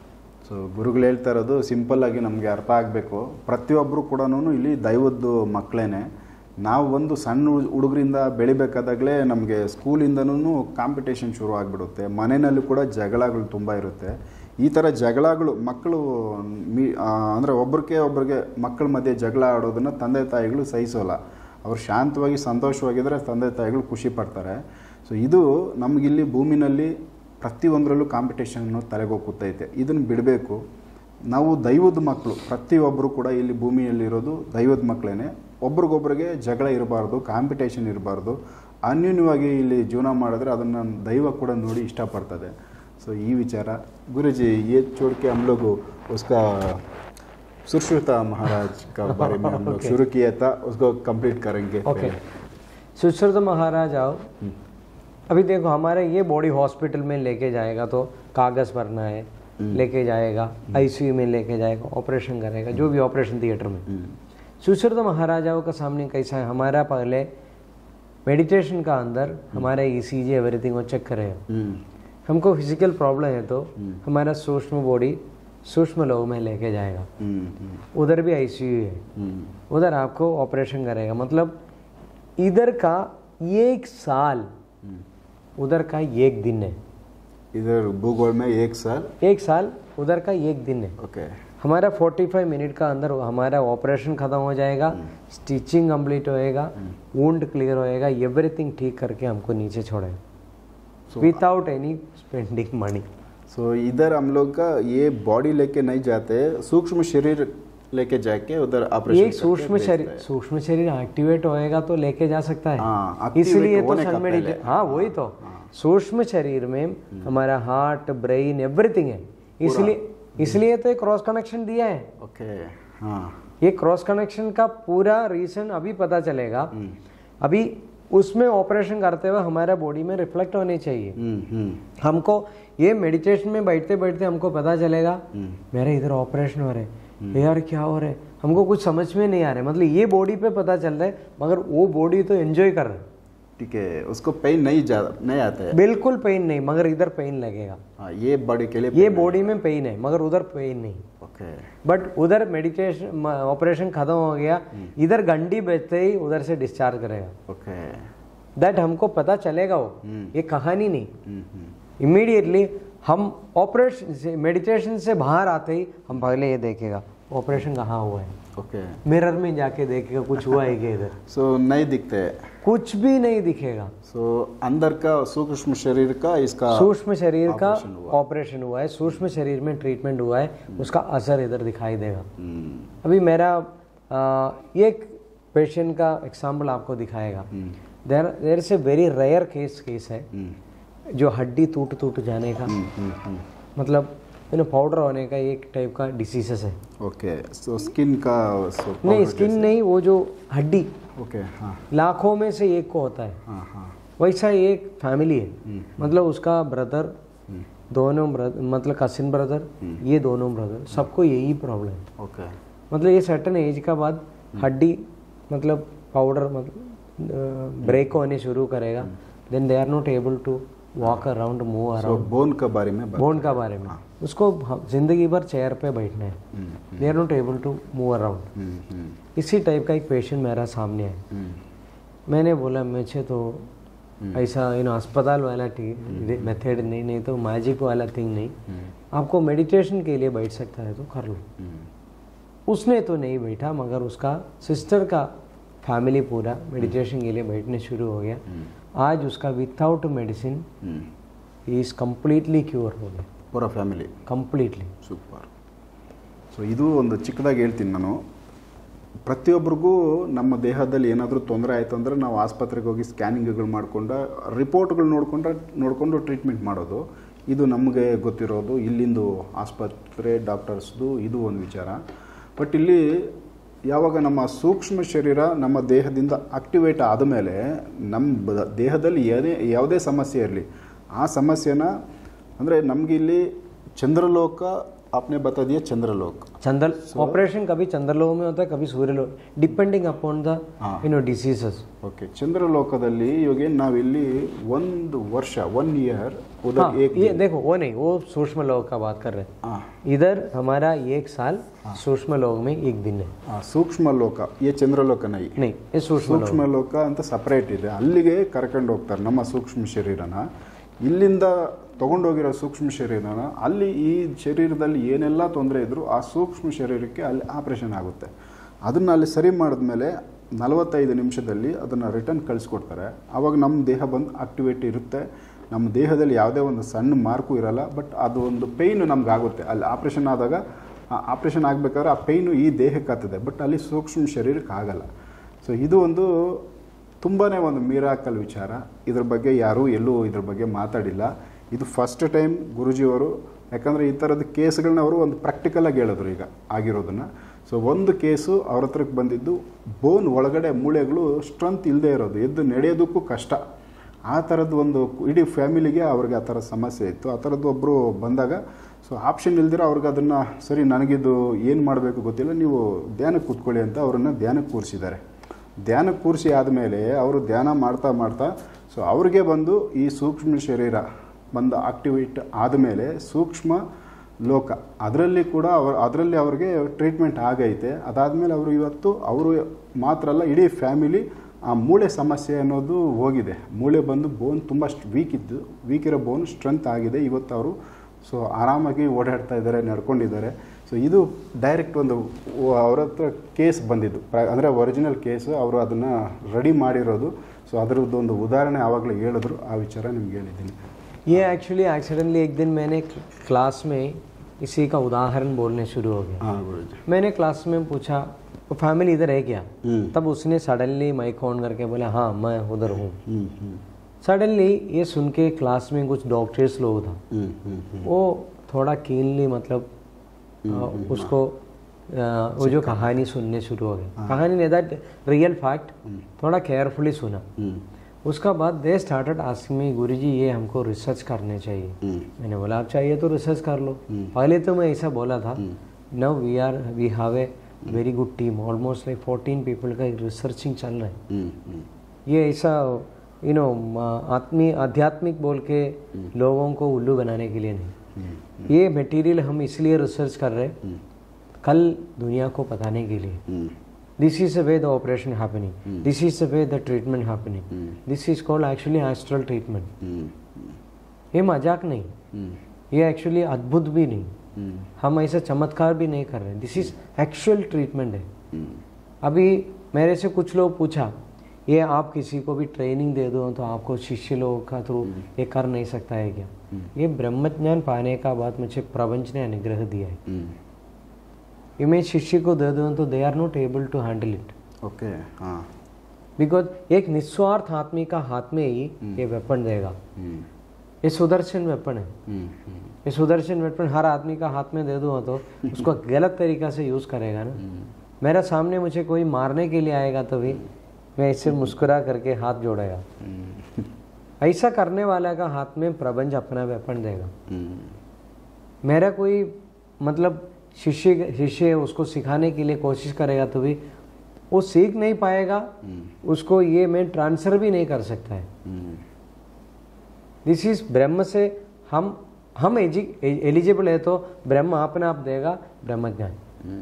Speaker 2: ಸೊ ಗುರುಗಳು ಹೇಳ್ತಾ ಇರೋದು ಸಿಂಪಲ್ ಆಗಿ ನಮಗೆ ಅರ್ಥ ಆಗಬೇಕು. ಪ್ರತಿಯೊಬ್ಬರು ಕೂಡ ಇಲ್ಲಿ ದೈವದ್ದು ಮಕ್ಕಳೇನೆ. ನಾವು ಒಂದು ಸಣ್ಣ ಹುಡುಗರಿಂದ ಬೆಳಿಬೇಕಾದಾಗಲೇ ನಮಗೆ ಸ್ಕೂಲಿಂದನೂ ಕಾಂಪಿಟೇಷನ್ ಶುರು ಆಗಿಬಿಡುತ್ತೆ. ಮನೆಯಲ್ಲಿ ಕೂಡ ಜಗಳಗಳು ತುಂಬ ಇರುತ್ತೆ. ಈ ಥರ ಜಗಳಗಳು ಮಕ್ಕಳು ಮೀ ಅಂದರೆ ಒಬ್ರಿಗೆ ಒಬ್ರಿಗೆ ಮಕ್ಕಳ ಮಧ್ಯೆ ಜಗಳ ಆಡೋದನ್ನು ತಂದೆ ತಾಯಿಗಳು ಸಹಿಸೋಲ್ಲ. ಅವ್ರು ಶಾಂತವಾಗಿ ಸಂತೋಷವಾಗಿದ್ದರೆ ತಂದೆ ತಾಯಿಗಳು ಖುಷಿ ಪಡ್ತಾರೆ. ಸೊ ಇದು ನಮಗಿಲ್ಲಿ ಭೂಮಿನಲ್ಲಿ ಪ್ರತಿಯೊಂದರಲ್ಲೂ ಕಾಂಪಿಟೇಷನ್ನು ತಲೆಗೋಗಿ ಕೂತೈತೆ. ಇದನ್ನು ಬಿಡಬೇಕು. ನಾವು ದೈವದ ಮಕ್ಕಳು, ಪ್ರತಿಯೊಬ್ಬರು ಕೂಡ ಇಲ್ಲಿ ಭೂಮಿಯಲ್ಲಿರೋದು ದೈವದ ಮಕ್ಕಳೇ. ಒಬ್ರಿಗೊಬ್ರಿಗೆ ಜಗಳ ಇರಬಾರ್ದು, ಕಾಂಪಿಟೇಷನ್ ಇರಬಾರ್ದು. ಅನ್ಯೂನ್ಯವಾಗಿ ಇಲ್ಲಿ ಜೀವನ ಮಾಡಿದ್ರೆ ಅದನ್ನು ದೈವ ಕೂಡ ನೋಡಿ ಇಷ್ಟಪಡ್ತದೆ. ಸೊ ಈ ವಿಚಾರ ಗುರುಜಿ ये छोड़ के हम लोग उसका सुश्रुता महाराज का बारे में हम लोग शुरू किया था, उसको कंप्लीट करेंगे।
Speaker 1: ओके, सुश्रुता महाराज आओ। अभी देखो हमारे ये बॉडी हॉस्पिटल में लेके जाएगा तो कागज भरना है, लेके जाएगा आईसीयू में लेके जाएगा, ऑपरेशन करेगा, जो भी ऑपरेशन थिएटर में। सुश्रुता महाराजाओं का सामने कैसा है? हमारा पहले मेडिटेशन का अंदर हमारा ईसीजी एवरीथिंग वो चेक करेगा। हमको फिजिकल प्रॉब्लम है तो हमारा सूक्ष्म बॉडी सूक्ष्म लोग में लेके जाएगा। उधर भी आईसीयू है, उधर आपको ऑपरेशन करेगा। मतलब इधर का एक साल, उधर का एक दिन है।
Speaker 2: इधर भूगोल में एक साल,
Speaker 1: एक साल उधर का एक दिन है।
Speaker 2: ओके।
Speaker 1: हमारा पैंतालीस मिनट का अंदर हमारा ऑपरेशन खत्म हो जाएगा, स्टिचिंग कंप्लीट होएगा, वुंड क्लियर होएगा, एवरीथिंग ठीक करके हमको नीचे छोड़ेगा without any spending money.
Speaker 2: So इधर हम लोग का ये बॉडी लेके नहीं जाते, सूक्ष्म शरीर लेके जाके उधर ऑपरेशन।
Speaker 1: एक सूक्ष्म शरीर, सूक्ष्म शरीर एक्टिवेट होएगा तो लेके जा सकता है। इसलिए तो सन मेडिटेशन, हाँ वही तो सूक्ष्म शरीर में हमारा हार्ट, ब्रेन, एवरीथिंग है। इसलिए इसलिए तो एक क्रॉस कनेक्शन दिया है।
Speaker 2: ओके। हाँ,
Speaker 1: ये क्रॉस कनेक्शन का पूरा रीजन अभी पता चलेगा। अभी उसमें ऑपरेशन करते हुए हमारा बॉडी में रिफ्लेक्ट होने चाहिए। हमको ये मेडिटेशन में बैठते बैठते हमको पता चलेगा मेरे इधर ऑपरेशन हो रहे, यार क्या हो रहे, हमको कुछ समझ में नहीं आ रहा है। मतलब ये बॉडी पे पता चल रहा है, मगर वो बॉडी तो एंजॉय कर रहा है।
Speaker 2: ठीक है, उसको पेन नहीं ज्यादा नहीं आता है,
Speaker 1: बिल्कुल पेन नहीं, मगर इधर पेन लगेगा।
Speaker 2: हाँ, ये बॉडी के लिए
Speaker 1: ये बॉडी में पेन है मगर उधर पेन नहीं।
Speaker 2: ओके।
Speaker 1: बट उधर मेडिटेशन ऑपरेशन खत्म हो गया, इधर घंटी बजते ही उधर से डिस्चार्ज करेगा।
Speaker 2: ओके।
Speaker 1: दैट हमको पता चलेगा। वो ये कहानी नहीं, इमीडिएटली हम ऑपरेशन से मेडिटेशन से बाहर आते ही हम पहले ये देखेगा ऑपरेशन कहाँ हुआ है,
Speaker 2: ओके
Speaker 1: मिरर में जाके देखेगा कुछ हुआ है क्या इधर,
Speaker 2: सो नहीं दिखते,
Speaker 1: कुछ भी नहीं दिखेगा।
Speaker 2: सो अंदर का सूक्ष्म शरीर का इसका
Speaker 1: सूक्ष्म शरीर का
Speaker 2: ऑपरेशन हुआ।
Speaker 1: ऑपरेशन हुआ है, सूक्ष्म शरीर में ट्रीटमेंट हुआ है, उसका असर इधर दिखाई देगा।
Speaker 2: हम्म,
Speaker 1: अभी मेरा आ, एक पेशेंट का एग्जाम्पल आपको दिखाएगा। देर देर से वेरी रेयर केस केस है
Speaker 2: हम्म,
Speaker 1: जो हड्डी टूट टूट जाने का,
Speaker 2: हम्म, हम्म, हम्म,
Speaker 1: मतलब यू नो पाउडर होने का एक टाइप का डिसीजेस है।
Speaker 2: ओके सो स्किन का so
Speaker 1: नहीं
Speaker 2: powder
Speaker 1: स्किन
Speaker 2: जैसे-
Speaker 1: नहीं, वो जो हड्डी
Speaker 2: ओके हाँ
Speaker 1: लाखों में से एक को होता है,
Speaker 2: हाँ हाँ
Speaker 1: वैसा एक फैमिली है।
Speaker 2: हम्म,
Speaker 1: मतलब उसका ब्रदर,
Speaker 2: हम्म,
Speaker 1: दोनों ब्रदर, मतलब कसिन ब्रदर, ये दोनों ब्रदर, सबको यही प्रॉब्लम है।
Speaker 2: ओके
Speaker 1: मतलब ये सर्टन एज का बाद हड्डी मतलब पाउडर मतलब ब्रेक होने शुरू करेगा, then they are not able to walk around, move
Speaker 2: so
Speaker 1: around.
Speaker 2: Bone का बारे में बात
Speaker 1: बोन का बारे में उसको जिंदगी भर चेयर पे बैठना है,
Speaker 2: hmm,
Speaker 1: they are not able to move around.
Speaker 2: Hmm, hmm,
Speaker 1: इसी टाइप का एक पेशेंट मेरा सामने है।
Speaker 2: हम्म,
Speaker 1: मैंने बोला मुझे तो ऐसा यू नो अस्पताल वाला मेथड नहीं, नहीं तो मैजिक वाला थिंग नहीं, आपको मेडिटेशन के लिए बैठ सकता है तो कर लो।
Speaker 2: हम्म,
Speaker 1: उसने तो नहीं बैठा, मगर उसका सिस्टर का फैमिली पूरा मेडिटेशन के लिए बैठने शुरू हो गया। आज उसका without medicine
Speaker 2: hmm,
Speaker 1: is completely cure हो गया,
Speaker 2: ಪೂರ ಫ್ಯಾಮಿಲಿ
Speaker 1: ಕಂಪ್ಲೀಟ್ಲಿ
Speaker 2: ಸೂಪರ್. ಸೊ ಇದು ಒಂದು ಚಿಕ್ಕದಾಗಿ ಹೇಳ್ತೀನಿ ನಾನು, ಪ್ರತಿಯೊಬ್ಬರಿಗೂ ನಮ್ಮ ದೇಹದಲ್ಲಿ ಏನಾದರೂ ತೊಂದರೆ ಆಯಿತು ಅಂದರೆ ನಾವು ಆಸ್ಪತ್ರೆಗೆ ಹೋಗಿ ಸ್ಕ್ಯಾನಿಂಗ್ಗಳು ಮಾಡಿಕೊಂಡು ರಿಪೋರ್ಟ್ಗಳು ನೋಡಿಕೊಂಡ್ರೆ ನೋಡಿಕೊಂಡು ಟ್ರೀಟ್ಮೆಂಟ್ ಮಾಡೋದು, ಇದು ನಮಗೆ ಗೊತ್ತಿರೋದು ಇಲ್ಲಿಂದು ಆಸ್ಪತ್ರೆ ಡಾಕ್ಟರ್ಸ್ದು ಇದು ಒಂದು ವಿಚಾರ. ಬಟ್ ಇಲ್ಲಿ ಯಾವಾಗ ನಮ್ಮ ಸೂಕ್ಷ್ಮ ಶರೀರ ನಮ್ಮ ದೇಹದಿಂದ ಆಕ್ಟಿವೇಟ್ ಆದಮೇಲೆ ನಮ್ಮ ದೇಹದಲ್ಲಿ ಯಾವುದೇ ಯಾವುದೇ ಸಮಸ್ಯೆ ಇರಲಿ ಆ ಸಮಸ್ಯೆನ ಅಂದರೆ ನಮಗೆ ಇಲ್ಲಿ ಚಂದ್ರಲೋಕ आपने बता दिया चंद्रलोक.
Speaker 1: चंद्र ऑपरेशन कभी चंद्रलोक में होता है, कभी सूर्यलोक, depending upon the you know diseases.
Speaker 2: Okay, ಚಂದ್ರಲೋಕದಲ್ಲಿ ಇವಾಗ ನಾವಿಲ್ಲಿ ಒಂದು ವರ್ಷ ಒನ್ ಇಯರ್ उधर
Speaker 1: हाँ,
Speaker 2: एक
Speaker 1: ये देखो वो नहीं, वो सूक्ष्म लोक का बात कर रहे हैं.
Speaker 2: हाँ,
Speaker 1: इधर हमारा एक साल सूक्ष्म लोक में एक दिन है.
Speaker 2: हाँ, ಸೂಕ್ಷ್ಮ ಲೋಕ ये ಚಂದ್ರಲೋಕ ನೈ
Speaker 1: नहीं ये सूक्ष्म लोक.
Speaker 2: ಸೂಕ್ಷ್ಮ ಲೋಕ ಅಂತ ಸಪರೇಟ್ ಇದೆ, ಅಲ್ಲಿಗೆ ಕರ್ಕೊಂಡು ಹೋಗ್ತಾರೆ ನಮ್ಮ ಸೂಕ್ಷ್ಮ ಶರೀರನ. ಇಲ್ಲಿಂದ ತಗೊಂಡೋಗಿರೋ ಸೂಕ್ಷ್ಮ ಶರೀರನ ಅಲ್ಲಿ ಈ ಶರೀರದಲ್ಲಿ ಏನೆಲ್ಲ ತೊಂದರೆ ಇದ್ದರೂ ಆ ಸೂಕ್ಷ್ಮ ಶರೀರಕ್ಕೆ ಅಲ್ಲಿ ಆಪ್ರೇಷನ್ ಆಗುತ್ತೆ. ಅದನ್ನು ಅಲ್ಲಿ ಸರಿ ಮಾಡಿದ್ಮೇಲೆ ನಲವತ್ತೈದು ನಿಮಿಷದಲ್ಲಿ ಅದನ್ನು ರಿಟರ್ನ್ ಕಳಿಸ್ಕೊಡ್ತಾರೆ. ಆವಾಗ ನಮ್ಮ ದೇಹ ಬಂದು ಆಕ್ಟಿವೇಟ್ ಇರುತ್ತೆ, ನಮ್ಮ ದೇಹದಲ್ಲಿ ಯಾವುದೇ ಒಂದು ಸಣ್ಣ ಮಾರ್ಕು ಇರಲ್ಲ, ಬಟ್ ಅದು ಒಂದು ಪೇಯ್ನು ನಮಗಾಗುತ್ತೆ. ಅಲ್ಲಿ ಆಪ್ರೇಷನ್ ಆದಾಗ ಆಪ್ರೇಷನ್ ಆಗಬೇಕಾದ್ರೆ ಆ ಪೇಯ್ನು ಈ ದೇಹಕ್ಕೆ ಆಗ್ತದೆ, ಬಟ್ ಅಲ್ಲಿ ಸೂಕ್ಷ್ಮ ಶರೀರಕ್ಕೆ ಆಗಲ್ಲ. ಸೊ ಇದು ಒಂದು ತುಂಬಾ ಒಂದು ಮಿರಾಕಲ್ ವಿಚಾರ. ಇದ್ರ ಬಗ್ಗೆ ಯಾರೂ ಎಲ್ಲೂ ಇದ್ರ ಬಗ್ಗೆ ಮಾತಾಡಿಲ್ಲ. ಇದು ಫಸ್ಟ್ ಟೈಮ್ ಗುರುಜಿಯವರು, ಯಾಕಂದರೆ ಈ ಥರದ ಕೇಸ್ಗಳನ್ನ ಅವರು ಒಂದು ಪ್ರಾಕ್ಟಿಕಲಾಗಿ ಹೇಳಿದ್ರು ಈಗ ಆಗಿರೋದನ್ನು. ಸೊ ಒಂದು ಕೇಸು ಅವ್ರ ಹತ್ರಕ್ಕೆ ಬಂದಿದ್ದು ಬೋನ್ ಒಳಗಡೆ ಮೂಳೆಗಳು ಸ್ಟ್ರೆಂತ್ ಇಲ್ಲದೆ ಇರೋದು, ಎದ್ದು ನಡೆಯೋದಕ್ಕೂ ಕಷ್ಟ. ಆ ಥರದ್ದು ಒಂದು ಇಡೀ ಫ್ಯಾಮಿಲಿಗೆ ಅವ್ರಿಗೆ ಆ ಥರ ಸಮಸ್ಯೆ ಇತ್ತು. ಆ ಥರದ್ದು ಒಬ್ಬರು ಬಂದಾಗ ಸೊ ಆಪ್ಷನ್ ಇಲ್ದಿರ ಅವ್ರಿಗೆ ಅದನ್ನು ಸರಿ ನನಗಿದು ಏನು ಮಾಡಬೇಕು ಗೊತ್ತಿಲ್ಲ, ನೀವು ಧ್ಯಾನಕ್ಕೆ ಕೂತ್ಕೊಳ್ಳಿ ಅಂತ ಅವರನ್ನು ಧ್ಯಾನಕ್ಕೆ ಕೂರಿಸಿದ್ದಾರೆ. ಧ್ಯಾನಕ್ಕೆ ಕೂರಿಸಿ ಆದಮೇಲೆ ಅವರು ಧ್ಯಾನ ಮಾಡ್ತಾ ಮಾಡ್ತಾ ಸೊ ಅವ್ರಿಗೆ ಬಂದು ಈ ಸೂಕ್ಷ್ಮ ಶರೀರ ಬಂದು ಆಕ್ಟಿವೇಟ್ ಆದಮೇಲೆ ಸೂಕ್ಷ್ಮ ಲೋಕ ಅದರಲ್ಲಿ ಕೂಡ ಅವರು ಅದರಲ್ಲಿ ಅವ್ರಿಗೆ ಟ್ರೀಟ್ಮೆಂಟ್ ಆಗೈತೆ. ಅದಾದಮೇಲೆ ಅವರು ಇವತ್ತು ಅವರು ಮಾತ್ರ ಅಲ್ಲ, ಇಡೀ ಫ್ಯಾಮಿಲಿ ಆ ಮೂಳೆ ಸಮಸ್ಯೆ ಅನ್ನೋದು ಹೋಗಿದೆ. ಮೂಳೆ ಬಂದು ಬೋನ್ ತುಂಬ ವೀಕ್ ಇದ್ದು, ವೀಕ್ ಇರೋ ಬೋನ್ ಸ್ಟ್ರೆಂತ್ ಆಗಿದೆ. ಇವತ್ತು ಅವರು ಸೊ ಆರಾಮಾಗಿ ಓಡಾಡ್ತಾ ಇದ್ದಾರೆ, ನಡ್ಕೊಂಡಿದ್ದಾರೆ. ಸೊ ಇದು ಡೈರೆಕ್ಟ್ ಒಂದು ಅವ್ರ ಹತ್ರ ಕೇಸ್ ಬಂದಿದ್ದು, ಅಂದರೆ ಒರಿಜಿನಲ್ ಕೇಸು, ಅವರು ಅದನ್ನು ರೆಡಿ ಮಾಡಿರೋದು. ಸೊ ಅದರದ್ದು ಒಂದು ಉದಾಹರಣೆ ಆವಾಗಲೇ ಹೇಳಿದ್ರು, ಆ ವಿಚಾರ ನಿಮ್ಗೆ ಹೇಳಿದ್ದೀನಿ.
Speaker 1: ये एक्चुअली एक्सीडेंटली एक दिन मैंने क्लास में इसी का उदाहरण बोलने शुरू हो गया.
Speaker 2: हाँ गुरुजी.
Speaker 1: मैंने क्लास में पूछा वो फैमिली इधर है क्या,
Speaker 2: हम्म,
Speaker 1: तब उसने सडनली माइक ऑन करके बोला हाँ मैं उधर हूँ.
Speaker 2: हम्म, हम्म,
Speaker 1: सडनली ये सुन के क्लास में कुछ डॉक्टर्स लोग था,
Speaker 2: हम्म, हम्म, हम्म,
Speaker 1: वो थोड़ा कीनली मतलब आ, उसको आ, वो जो कहानी सुनने शुरू हो गए. कहानी नहीं दैट रियल फैक्ट, थोड़ा केयरफुली सुना.
Speaker 2: हम्म,
Speaker 1: उसका बाद दे स्टार्टेड आस्किंग मी गुरुजी ये हमको रिसर्च करने चाहिए.
Speaker 2: हम्म,
Speaker 1: मैंने बोला आप चाहिए तो रिसर्च कर लो. पहले तो मैं ऐसा बोला था. Now we are we have a very good team, almost like fourteen people का रिसर्चिंग चल रहा है.
Speaker 2: हम्म, हम्म,
Speaker 1: ये ऐसा यू नो आत्मी आध्यात्मिक बोल के लोगों को उल्लू बनाने के लिए नहीं.
Speaker 2: हम्म,
Speaker 1: ये मटेरियल हम इसलिए रिसर्च कर रहे हैं
Speaker 2: हम्म,
Speaker 1: कल दुनिया को बताने के लिए.
Speaker 2: हम्म,
Speaker 1: This is the way the operation happening.
Speaker 2: Hmm.
Speaker 1: This is the way the treatment happening.
Speaker 2: Hmm.
Speaker 1: This is called actually astral treatment.
Speaker 2: हम्म,
Speaker 1: ये मजाक नहीं,
Speaker 2: हम्म,
Speaker 1: ये एक्चुअली अद्भुत भी नहीं. हम ऐसा चमत्कार भी नहीं कर रहे हैं, दिस इज एक्चुअल ट्रीटमेंट है। अभी मेरे से कुछ लोग पूछा ये आप किसी को भी ट्रेनिंग दे दो तो आपको शिष्य लोगों का थ्रू ये कर नहीं सकता है क्या? ये ब्रह्मज्ञान पाने का बाद मुझे प्रपंच ने अनुग्रह दिया है, ये मैं शिष्य को दे दूँ तो they are not able to handle it.
Speaker 2: Okay, हाँ,
Speaker 1: बिकॉज एक निस्वार्थ आदमी का हाथ में ही ये वेपन देगा, ये सुदर्शन वेपन है। ये सुदर्शन वेपन हर आदमी का हाथ में दे दूँ तो उसको गलत तरीका से यूज करेगा ना। मेरा सामने मुझे कोई मारने के लिए आएगा तो भी मैं इससे मुस्कुरा करके हाथ जोड़ेगा, ऐसा करने वाला का हाथ में प्रपंच अपना वेपन देगा। मेरा कोई मतलब शिष्य शिष्य उसको सिखाने के लिए कोशिश करेगा तो भी वो सीख नहीं पाएगा, उसको ये मैं ट्रांसफर भी नहीं कर सकता है। दिस इज ब्रह्म से हम हम एलिजिबल है तो ब्रह्म अपने आप देगा ब्रह्मज्ञान।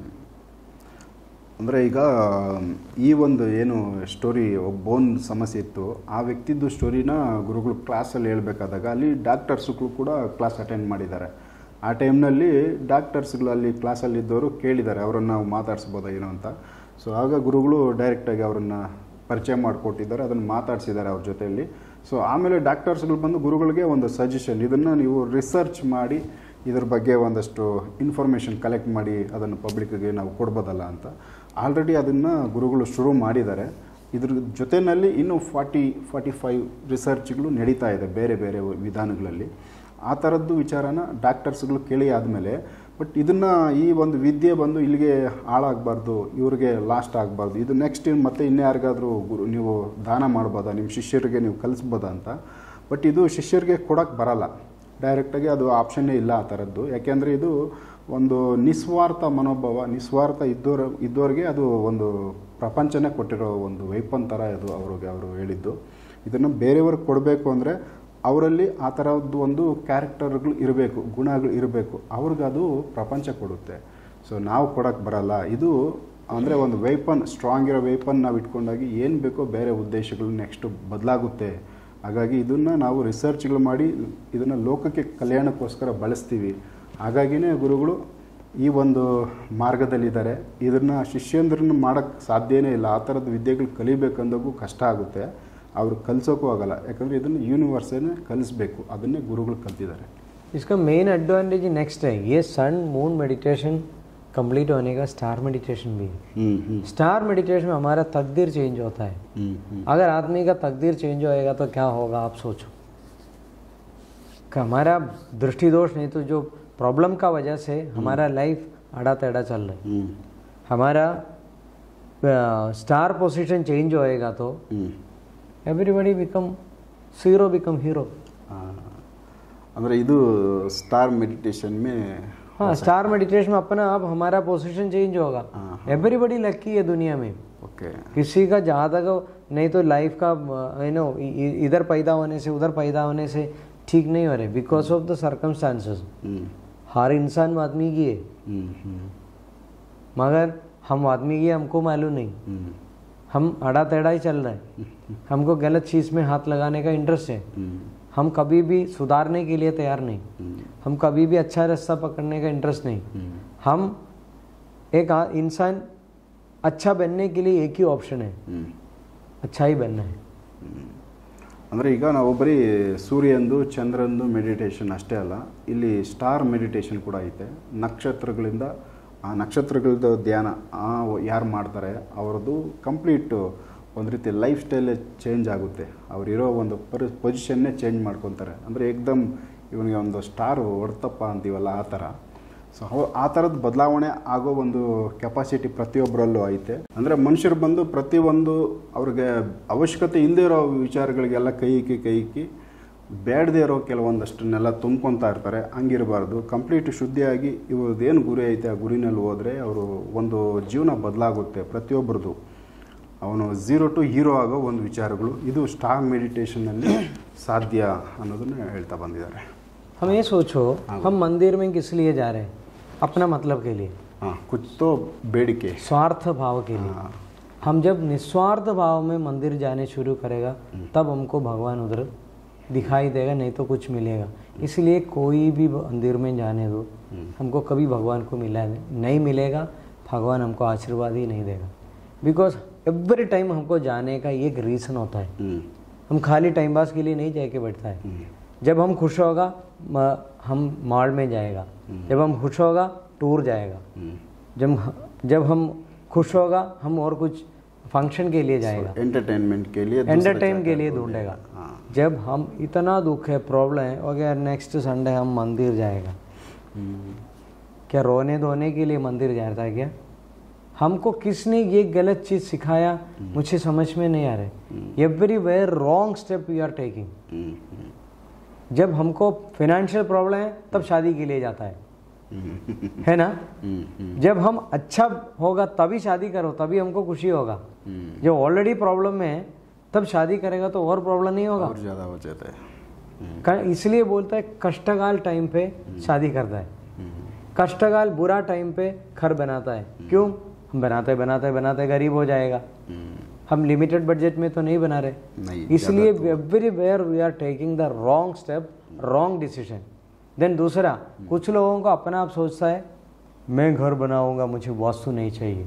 Speaker 2: ಅಂದರೆ ಈಗ ಈ ಒಂದು ಏನು ಸ್ಟೋರಿ ಒಬ್ಬೊಂದು ಸಮಸ್ಯೆ ಇತ್ತು, ಆ ವ್ಯಕ್ತಿದ್ದು ಸ್ಟೋರಿನ ಗುರುಗಳು ಕ್ಲಾಸಲ್ಲಿ ಹೇಳ್ಬೇಕಾದಾಗ ಅಲ್ಲಿ ಡಾಕ್ಟರ್ಸ್ಗಳು ಕೂಡ ಕ್ಲಾಸ್ ಅಟೆಂಡ್ ಮಾಡಿದ್ದಾರೆ. ಆ ಟೈಮ್ನಲ್ಲಿ ಡಾಕ್ಟರ್ಸ್ಗಳು ಅಲ್ಲಿ ಕ್ಲಾಸಲ್ಲಿದ್ದವರು ಕೇಳಿದ್ದಾರೆ ಅವರನ್ನು ನಾವು ಮಾತಾಡಿಸ್ಬೋದಾ ಏನೋ ಅಂತ. ಸೊ ಆಗ ಗುರುಗಳು ಡೈರೆಕ್ಟಾಗಿ ಅವರನ್ನು ಪರಿಚಯ ಮಾಡಿಕೊಟ್ಟಿದ್ದಾರೆ, ಅದನ್ನು ಮಾತಾಡಿಸಿದ್ದಾರೆ ಅವ್ರ ಜೊತೆಯಲ್ಲಿ. ಸೊ ಆಮೇಲೆ ಡಾಕ್ಟರ್ಸ್ಗಳು ಬಂದು ಗುರುಗಳಿಗೆ ಒಂದು ಸಜೆಷನ್, ಇದನ್ನು ನೀವು ರಿಸರ್ಚ್ ಮಾಡಿ ಇದ್ರ ಬಗ್ಗೆ ಒಂದಷ್ಟು ಇನ್ಫಾರ್ಮೇಷನ್ ಕಲೆಕ್ಟ್ ಮಾಡಿ ಅದನ್ನು ಪಬ್ಲಿಕ್ಗೆ ನಾವು ಕೊಡ್ಬೋದಲ್ಲ ಅಂತ ಆಲ್ರೆಡಿ ಅದನ್ನು ಗುರುಗಳು ಶುರು ಮಾಡಿದ್ದಾರೆ. ಇದ್ರ ಜೊತೆಯಲ್ಲಿ ಇನ್ನೂ ಫಾರ್ಟಿ ಫಾರ್ಟಿ ಫೈವ್ ರಿಸರ್ಚ್ಗಳು ನಡೀತಾ ಇದೆ ಬೇರೆ ಬೇರೆ ವಿಧಾನಗಳಲ್ಲಿ. ಆ ಥರದ್ದು ವಿಚಾರನ ಡಾಕ್ಟರ್ಸ್ಗಳು ಕೇಳಿ ಆದಮೇಲೆ ಬಟ್ ಇದನ್ನು ಈ ಒಂದು ವಿದ್ಯೆ ಬಂದು ಇಲ್ಲಿಗೆ ಹಾಳಾಗಬಾರ್ದು, ಇವ್ರಿಗೆ ಲಾಸ್ಟ್ ಆಗಬಾರ್ದು, ಇದು ನೆಕ್ಸ್ಟ್ ಮತ್ತೆ ಇನ್ಯಾರಿಗಾದರೂ ಗುರು ನೀವು ದಾನ ಮಾಡ್ಬೋದಾ, ನಿಮ್ಮ ಶಿಷ್ಯರಿಗೆ ನೀವು ಕಲಿಸ್ಬೋದಾ ಅಂತ. ಬಟ್ ಇದು ಶಿಷ್ಯರಿಗೆ ಕೊಡೋಕ್ಕೆ ಬರಲ್ಲ, ಡೈರೆಕ್ಟಾಗಿ ಅದು ಆಪ್ಷನ್ನೇ ಇಲ್ಲ ಆ ಥರದ್ದು. ಯಾಕೆಂದರೆ ಇದು ಒಂದು ನಿಸ್ವಾರ್ಥ ಮನೋಭಾವ, ನಿಸ್ವಾರ್ಥ ಇದ್ದೋರ ಇದ್ದವ್ರಿಗೆ ಅದು ಒಂದು ಪ್ರಪಂಚನೇ ಕೊಟ್ಟಿರೋ ಒಂದು ವೈಪನ್ ಥರ ಅದು ಅವ್ರಿಗೆ ಅವರು ಹೇಳಿದ್ದು. ಇದನ್ನು ಬೇರೆಯವ್ರಿಗೆ ಕೊಡಬೇಕು ಅಂದರೆ ಅವರಲ್ಲಿ ಆ ಥರದ್ದು ಒಂದು ಕ್ಯಾರೆಕ್ಟರ್ಗಳು ಇರಬೇಕು, ಗುಣಗಳು ಇರಬೇಕು, ಅವ್ರಿಗದು ಪ್ರಪಂಚ ಕೊಡುತ್ತೆ. ಸೊ ನಾವು ಕೊಡೋಕ್ಕೆ ಬರಲ್ಲ. ಇದು ಅಂದರೆ ಒಂದು ವೈಪನ್, ಸ್ಟ್ರಾಂಗ್ ಇರೋ ವೈಪನ್ ನಾವು ಇಟ್ಕೊಂಡಾಗಿ ಏನು ಬೇಕೋ ಬೇರೆ ಉದ್ದೇಶಗಳು ನೆಕ್ಸ್ಟು ಬದಲಾಗುತ್ತೆ. ಹಾಗಾಗಿ ಇದನ್ನು ನಾವು ರಿಸರ್ಚ್ಗಳು ಮಾಡಿ ಇದನ್ನು ಲೋಕಕ್ಕೆ ಕಲ್ಯಾಣಕ್ಕೋಸ್ಕರ ಬಳಸ್ತೀವಿ. ಹಾಗಾಗಿನೇ ಗುರುಗಳು ಈ ಒಂದು ಮಾರ್ಗದಲ್ಲಿದ್ದಾರೆ. ಇದನ್ನು ಶಿಷ್ಯಂದ್ರನ್ನ ಮಾಡೋಕ್ಕೆ ಸಾಧ್ಯನೇ ಇಲ್ಲ. ಆ ಥರದ ವಿದ್ಯೆಗಳು ಕಲಿಬೇಕಂದಾಗೂ ಕಷ್ಟ ಆಗುತ್ತೆ, ಅವರು ಕಲಿಸೋಕ್ಕೂ ಆಗಲ್ಲ. ಯಾಕಂದರೆ ಇದನ್ನು ಯೂನಿವರ್ಸನ್ನೇ ಕಲಿಸ್ಬೇಕು, ಅದನ್ನೇ ಗುರುಗಳು ಕಲ್ತಿದ್ದಾರೆ.
Speaker 1: इसका मेन एडवांटेज नेक्स्ट है, ये सन मून मेडिटेशन कंप्लीट होने का स्टार मेडिटेशन भी है। स्टार मेडिटेशन में हमारा तकदीर चेंज होता है। अगर आदमी का तकदीर चेंज होएगा तो क्या होगा आप सोचो। हमारा दृष्टि दोष नहीं तो जो प्रॉब्लम का वजह से हमारा लाइफ आड़ा टेढ़ा चल रहा है, हमारा स्टार पोजीशन चेंज होएगा तो everybody become zero become hero.
Speaker 2: ಅಂದರೆ ಇದು ಸ್ಟಾರ್ ಮೆಡಿಟೇಷನ್ में
Speaker 1: हाँ, स्टार मेडिटेशन में अपना आप हमारा पोजीशन चेंज होगा। एवरीबडी लकी है दुनिया में।
Speaker 2: ओके,
Speaker 1: किसी का जहाँ तक नहीं तो लाइफ का यू नो इधर पैदा होने से उधर पैदा होने से ठीक नहीं हो रहे, बिकॉज ऑफ द सर्कमस्टांसेस। हर इंसान आदमी की है, मगर हम आदमी की हमको मालूम नहीं, हम अड़ा तेड़ा ही चल रहा है। हमको गलत चीज़ में हाथ लगाने का इंटरेस्ट है, हम कभी भी सुधारने के लिए तैयार नहीं, हम कभी भी अच्छा रास्ता पकड़ने का इंटरेस्ट नहीं। हम एक इंसान अच्छा बनने के लिए एक ही ऑप्शन है, अच्छा ही बनना है।
Speaker 2: ಅಂದರೆ ಈಗ ನಾವು ಬರೀ ಸೂರ್ಯಂದು ಚಂದ್ರಂದು ಮೆಡಿಟೇಷನ್ ಅಷ್ಟೇ ಅಲ್ಲ, ಇಲ್ಲಿ ಸ್ಟಾರ್ ಮೆಡಿಟೇಷನ್ ಕೂಡ ಐತೆ. ನಕ್ಷತ್ರಗಳಿಂದ ಆ ನಕ್ಷತ್ರಗಳದ್ದು ಧ್ಯಾನ ಆ ಯಾರು ಮಾಡ್ತಾರೆ ಅವ್ರದ್ದು ಕಂಪ್ಲೀಟ್ ಒಂದು ರೀತಿ ಲೈಫ್ ಸ್ಟೈಲೇ ಚೇಂಜ್ ಆಗುತ್ತೆ. ಅವರಿರೋ ಒಂದು ಪರಿ ಪೊಸಿಷನ್ನೇ ಚೇಂಜ್ ಮಾಡ್ಕೊತಾರೆ. ಅಂದರೆ ಏಕ್ದಮ್ ಇವನಿಗೆ ಒಂದು ಸ್ಟಾರ್ ಹೊಡ್ತಪ್ಪ ಅಂತೀವಲ್ಲ ಆ ಥರ. ಸೊ ಆ ಥರದ ಬದಲಾವಣೆ ಆಗೋ ಒಂದು ಕೆಪಾಸಿಟಿ ಪ್ರತಿಯೊಬ್ಬರಲ್ಲೂ ಐತೆ. ಅಂದರೆ ಮನುಷ್ಯರು ಬಂದು ಪ್ರತಿಯೊಂದು ಅವ್ರಿಗೆ ಅವಶ್ಯಕತೆ ಇಲ್ಲದೇ ಇರೋ ವಿಚಾರಗಳಿಗೆಲ್ಲ ಕೈ ಇಕ್ಕಿ ಕೈ ಇಕ್ಕಿ ಬೇಡದೇ ಇರೋ ಕೆಲವೊಂದಷ್ಟನ್ನೆಲ್ಲ ತುಂಬ್ಕೊತಾ ಇರ್ತಾರೆ. ಹಂಗಿರಬಾರ್ದು. ಕಂಪ್ಲೀಟ್ ಶುದ್ಧಿಯಾಗಿ ಇವ್ರದ್ದೇನು ಗುರಿ ಐತೆ ಆ ಗುರಿನಲ್ಲಿ ಹೋದರೆ ಅವರು ಒಂದು ಜೀವನ ಬದಲಾಗುತ್ತೆ ಪ್ರತಿಯೊಬ್ಬರದು. ಅವನು ಝೀರೋ ಟು ಹೀರೋ ಆಗೋ ಒಂದು ವಿಚಾರಗಳು ಇದು ಸ್ಟಾರ್ ಮೆಡಿಟೇಷನ್ನಲ್ಲಿ ಸಾಧ್ಯ ಅನ್ನೋದನ್ನ ಹೇಳ್ತಾ ಬಂದಿದ್ದಾರೆ.
Speaker 1: हम ये सोचो, हम मंदिर में किस लिए जा रहे हैं? अपना मतलब के लिए।
Speaker 2: हाँ, कुछ तो ಬೇಡಿಕೆ,
Speaker 1: स्वार्थ भाव के लिए। हम जब निस्वार्थ भाव में मंदिर जाने शुरू करेगा तब हमको भगवान उधर दिखाई देगा, नहीं तो कुछ मिलेगा। इसलिए कोई भी मंदिर में जाने दो, हमको कभी भगवान को मिला नहीं मिलेगा, भगवान हमको आशीर्वाद ही नहीं देगा। बिकॉज एवरी टाइम हमको जाने का एक रीज़न होता है। हम खाली टाइम पास के लिए नहीं जाके बैठता है। जब हम खुश होगा हम मॉल में जाएगा, जब हम खुश होगा टूर जाएगा, जब जब हम खुश होगा हम और कुछ फंक्शन के लिए जाएगा,
Speaker 2: एंटरटेनमेंट के लिए,
Speaker 1: एंटरटेन के लिए ढूंढेगा। जब हम इतना दुख है, प्रॉब्लम है, और नेक्स्ट संडे हम मंदिर जाएगा, क्या रोने धोने के लिए मंदिर जाता है क्या? हमको किसने ये गलत चीज सिखाया मुझे समझ में नहीं आ रहा। Everywhere wrong step you are taking. जब हमको फाइनेंशियल प्रॉब्लम है तब शादी के लिए जाता है, है ना? जब हम अच्छा होगा तभी शादी करो, तभी हमको खुशी होगा। जो ऑलरेडी प्रॉब्लम में है तब शादी करेगा तो और प्रॉब्लम नहीं होगा,
Speaker 2: और ज्यादा हो जाता है।
Speaker 1: इसलिए बोलता है कष्टकाल टाइम पे शादी करता है, कष्टकाल बुरा टाइम पे घर बनाता है। क्यों? हम बनाते बनाते बनाते गरीब हो जाएगा। हम लिमिटेड बजट में तो नहीं बना रहे, इसलिए everywhere we are taking the wrong step, wrong decision. Then दूसरा, कुछ लोगों को अपना आप सोचता है मैं घर बनाऊंगा, मुझे वास्तु नहीं चाहिए।